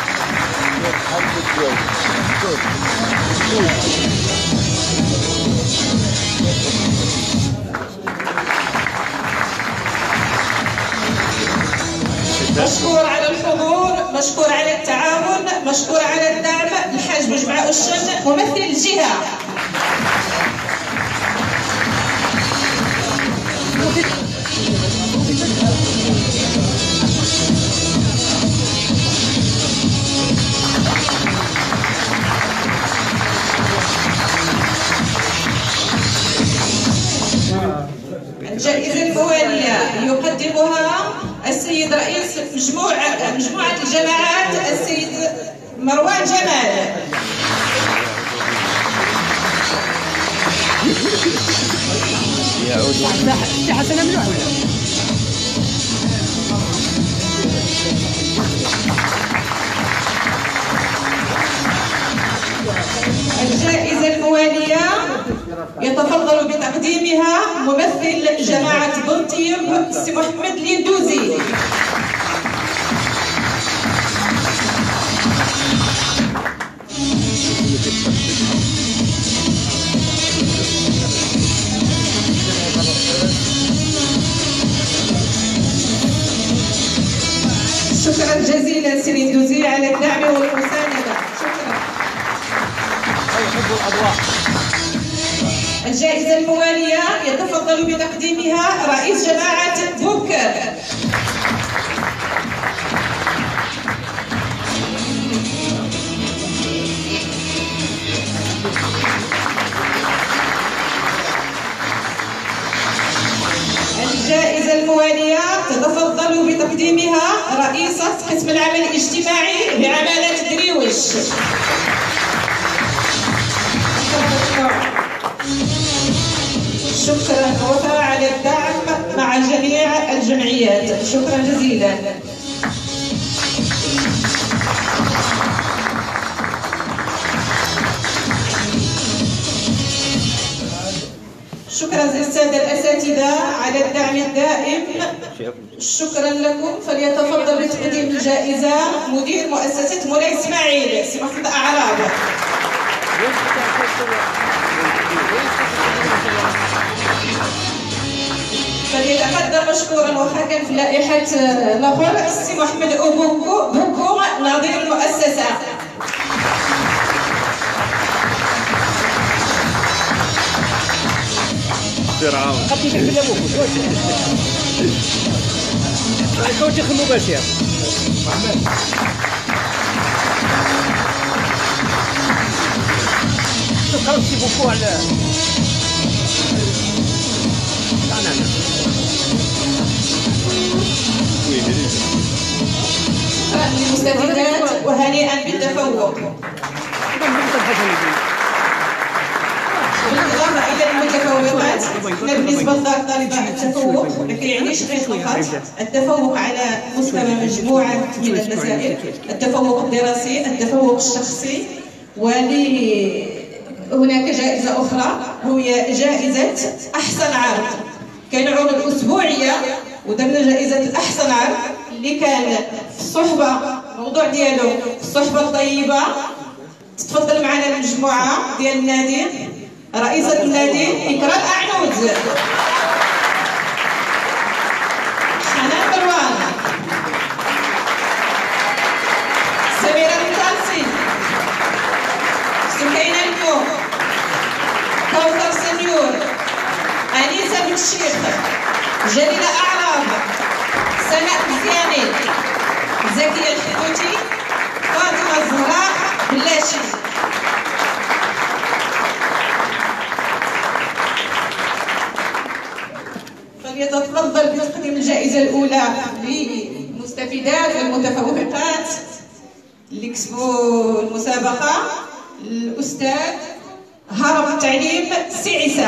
مشكور على الحضور، مشكور على التعاون، مشكور على الدعم الحاج مجمع الشن ممثل الجهة. الجائزة الموالية يقدمها السيد رئيس مجموعة مجموعة الجماعات، السيد مروان جمال. الجائزة الموالية يتفضل بتقديمها ممثل جماعة بنطيب، السي محمد ليندوزي. شكرا جزيلا سي ليندوزي على الدعم والمساندة. شكرا. الجائزة الموالية يتفضل بتقديمها رئيس جماعة بوبكر. الجائزة الموالية تتفضل بتقديمها رئيسة قسم العمل الاجتماعي بعمالة دريوش. شكرا وفاء على الدعم مع جميع الجمعيات. شكرا جزيلا. شكرا السادة الأساتذة على الدعم الدائم. شكرا لكم. فليتفضل بتقديم الجائزة مدير مؤسسة مولاي إسماعيل سي محمد أعراب. فليتقدم مشكورا وخا في لائحة الآخر السي محمد أوبوكو بوكو نظير المؤسسة. فرعون خطيت على ابوك واش كنت خدمو بشير شكرا سي بوكو على انا للمستفيدات وهنيئا بالتفوق. بالإضافة إلى المتفوقات بالنسبة لطالبات التفوق ما كيعنيش غير فقط التفوق على مستوى مجموعة من المسائل، التفوق الدراسي، التفوق الشخصي، وهناك جائزة أخرى وهي جائزة أحسن عرض. كنعود الأسبوعية ودرنا جائزة أحسن عرض اللي كان في الصحبة، الموضوع ديالو في الصحبة الطيبة. تتفضل معنا المجموعة ديال النادي، رئيسة النادي إكرام أعنود، حنان مروان، سميرة المطالسي، سكينة اليوم، كوثر سنيور، أنيسة بن الشيخ، جليلة أعراب، سناء مزياني، زكية الحدوتي، فاطمة الزهراء بلاشي. فليتفضل بتقديم الجائزة الأولى للمستفيدات والمتفوقات اللي كسبوا المسابقة الأستاذ هرم التعليم سي عيسى.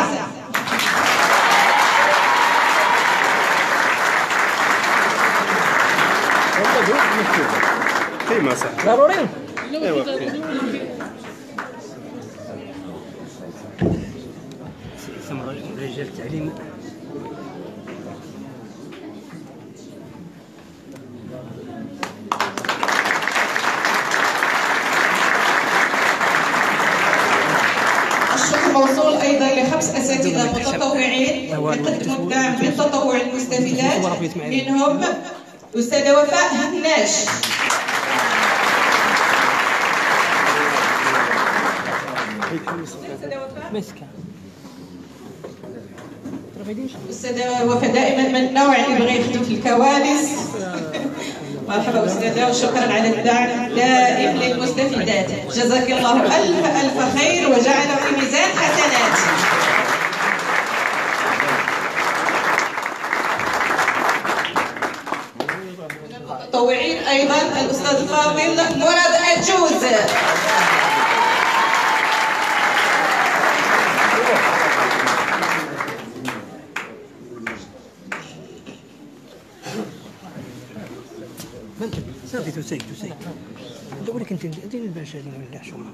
كيما صح ضروري ايوا ثمر رجال التعليم موصول ايضا لخمس اساتذه متطوعين يقدموا الدعم بالتطوع للمستفيدات، منهم الاستاذه وفاء هناش، الاستاذه وفاء دائما من النوع اللي يبغي يخدم في الكواليس. مرحبا أستاذة وشكرا على الدعم الدائم للمستفيدات. جزاك الله ألف ألف خير وجعله في ميزان حسنات. المتطوعين أيضا الأستاذ فاضل مراد عجوز. صافي تسيك تسيك ندور لك انت دير الباشا اللي ولا شو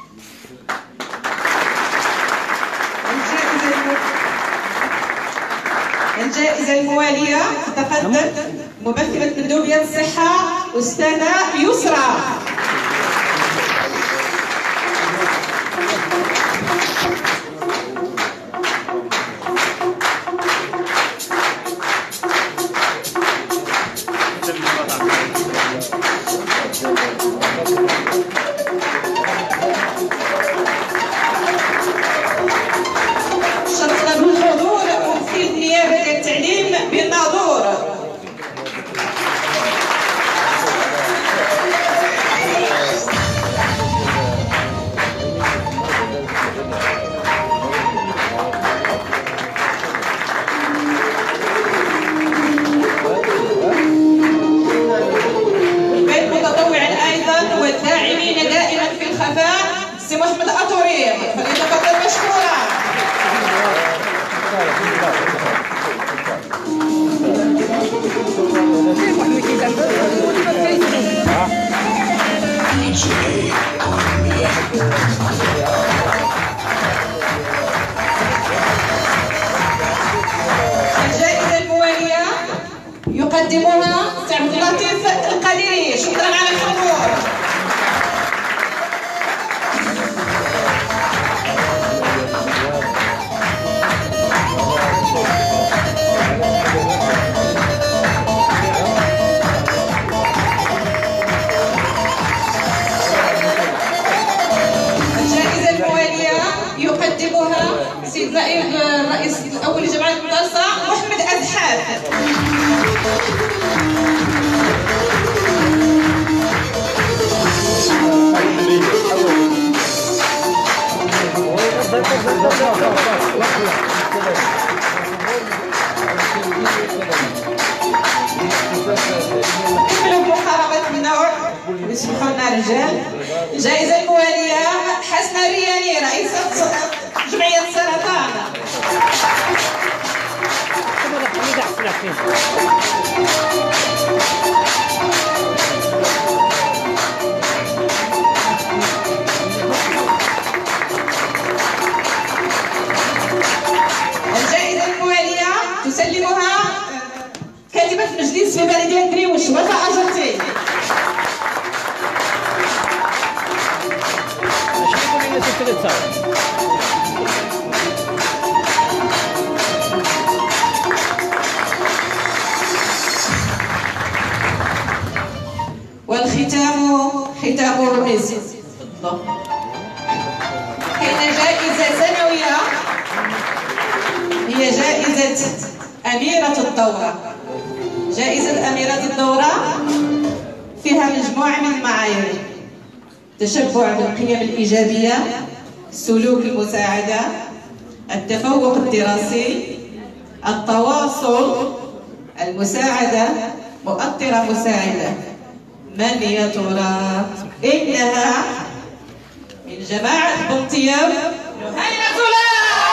الجائزة الموالية تقدم ممثلة مندوبية الصحة أستاذة يسرى. شرفنا بالحضور ممثل نيابة التعليم بالناظور. الجائزة الموالية يقدمها سي عبد اللطيف القديري. شكرا على الحضور. الجائزة الموالية يقدمها سيد نائب الرئيس الأول لجمعية المدرسة محمد أزحاف. نكملوا بمقاربة النوع ويسمحوا لنا رجال. الجائزة الموالية حسنة الرياني رئيسة جمعية السرطان. الجائزة الموالية تسلمها كاتبة المجلس في بلدية دريوش وفاء أجرتي. والختام ختام رمز. كاينة جائزة سنوية هي جائزة أميرة الدورة. جائزة أميرة الدورة فيها مجموعة من المعايير: تشبع بالقيم الإيجابية، سلوك المساعدة، التفوق الدراسي، التواصل، المساعدة، مؤطرة مساعدة. من يا ترى؟ إنها من جماعة بنطياب نهيلة الله.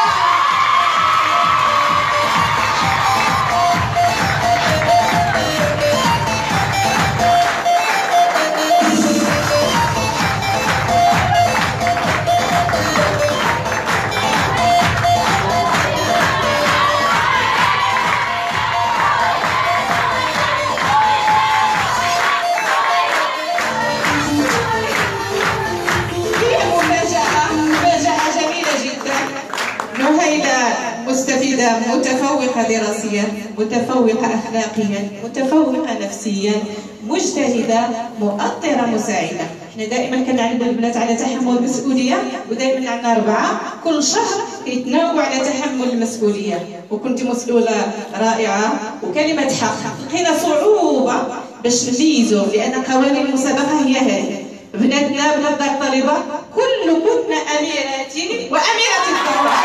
مستفيدة، متفوقة دراسيا، متفوقة أخلاقيا، متفوقة نفسيا، مجتهدة، مؤطرة مساعدة. احنا دائما كنعلموا البنات على تحمل المسؤولية، ودائما عندنا أربعة كل شهر كيتناوبوا على تحمل المسؤولية. وكنت مسؤولة رائعة وكلمة حق. لقينا صعوبة باش نميزوا لأن قوانين المسابقة هي هذه. بناتنا بنات دار الطالبة كلكن أميرات وأميرة الدورة.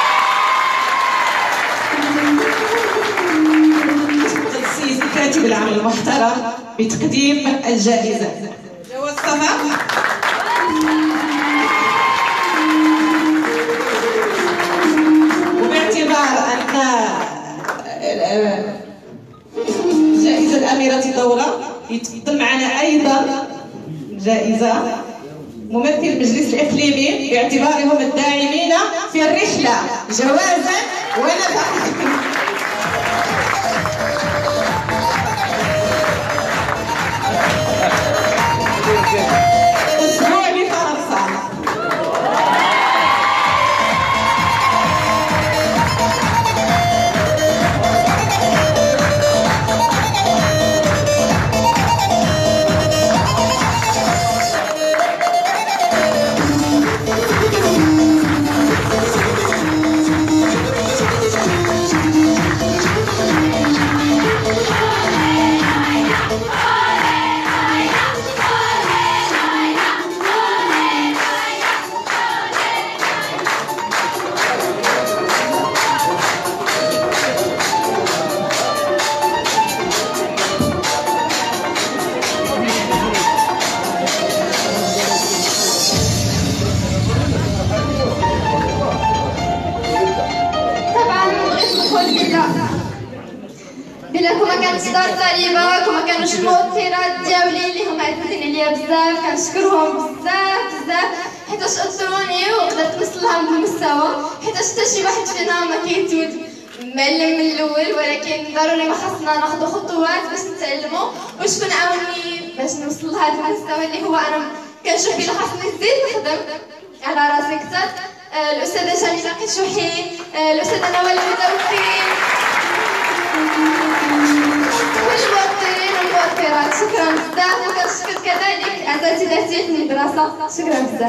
تنسيق كاتب العمل المحترم بتقديم الجائزة. جواز صفا. وباعتبار أن جائزة الأميرة الدورة يتفضل معنا أيضا جائزة ممثل المجلس الإقليمي باعتبارهم الداعمين في الرحلة جوازا ونفقا. أسبوع بفرنسا. والبدع. إلا كون ما كانتش دار طالبة كون ما كانوش المؤثرات ديالي اللي هما عزيزين عليا بزاف كنشكرهم بزاف بزاف حيتاش اثروني وقدرت نوصل لهم بالمستوى حيتاش حتى شي واحد فينا ما كيتولد معلم من الاول ولكن ضروري ما خصنا ناخذ خطوات باش نتعلموا وشكون عاوني باش نوصل لهذا المستوى اللي هو انا كنشوف بلي خاصني نزيد نخدم على راسي اكثر. الاستاذه جميله قشوحي، الاستاذه نوال المتوكل، كل المؤثرين والمؤثرات شكرا بزاف وكنشكر كذلك اساتذتي في المدرسه شكرا بزاف.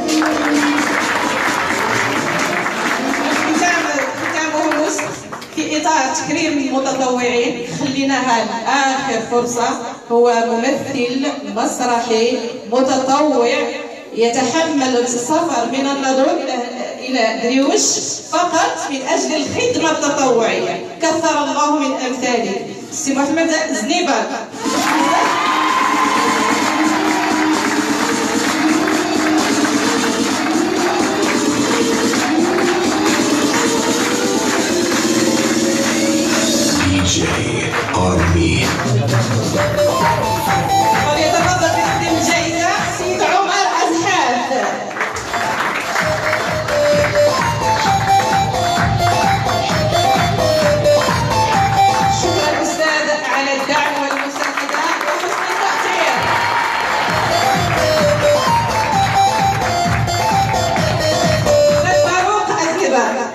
ختام هوس في اطار تكريم المتطوعين خليناها لاخر فرصه. هو ممثل مسرحي متطوع يتحمل السفر من الناظور الى دريوش فقط من اجل الخدمه التطوعيه. كثر الله من امثاله. سي محمد زنيبه. وليتفضل بتقديم الجائزة سيد عمر أزحاف. شكرا أستاذ على الدعم والمساعدة وحسن التقدير. أستاذ فاروق الهبة.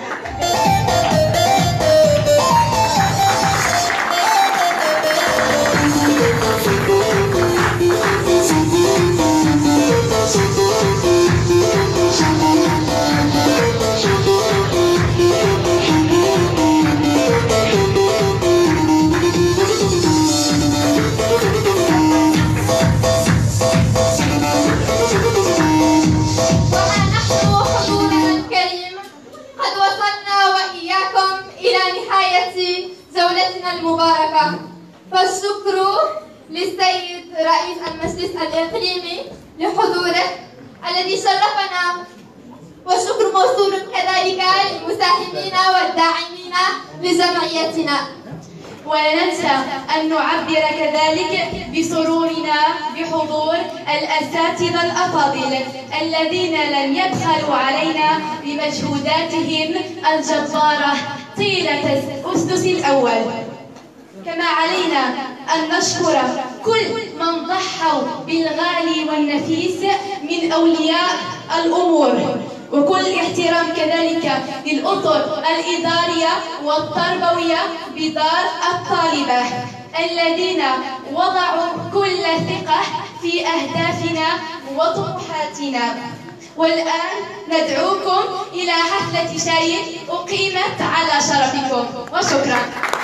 المباركة. فالشكر للسيد رئيس المجلس الإقليمي لحضوره الذي شرفنا والشكر موصول كذلك للمساهمين والداعمين لجمعيتنا. ولا ننسى أن نعبر كذلك بسرورنا بحضور الأساتذة الأفاضل الذين لم يبخلوا علينا بمجهوداتهم الجبارة طيلة الأسدس الأول. كما علينا أن نشكر كل من ضحوا بالغالي والنفيس من أولياء الأمور، وكل احترام كذلك للأطر الإدارية والتربوية بدار الطالبة الذين وضعوا كل ثقة في أهدافنا وطموحاتنا. والآن ندعوكم إلى حفلة شاي أقيمت على شرفكم وشكرا.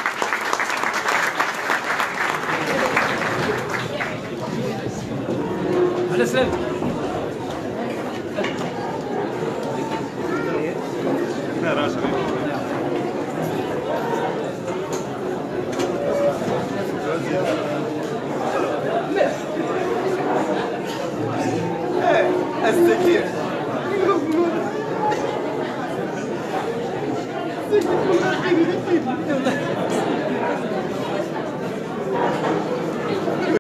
على سلام.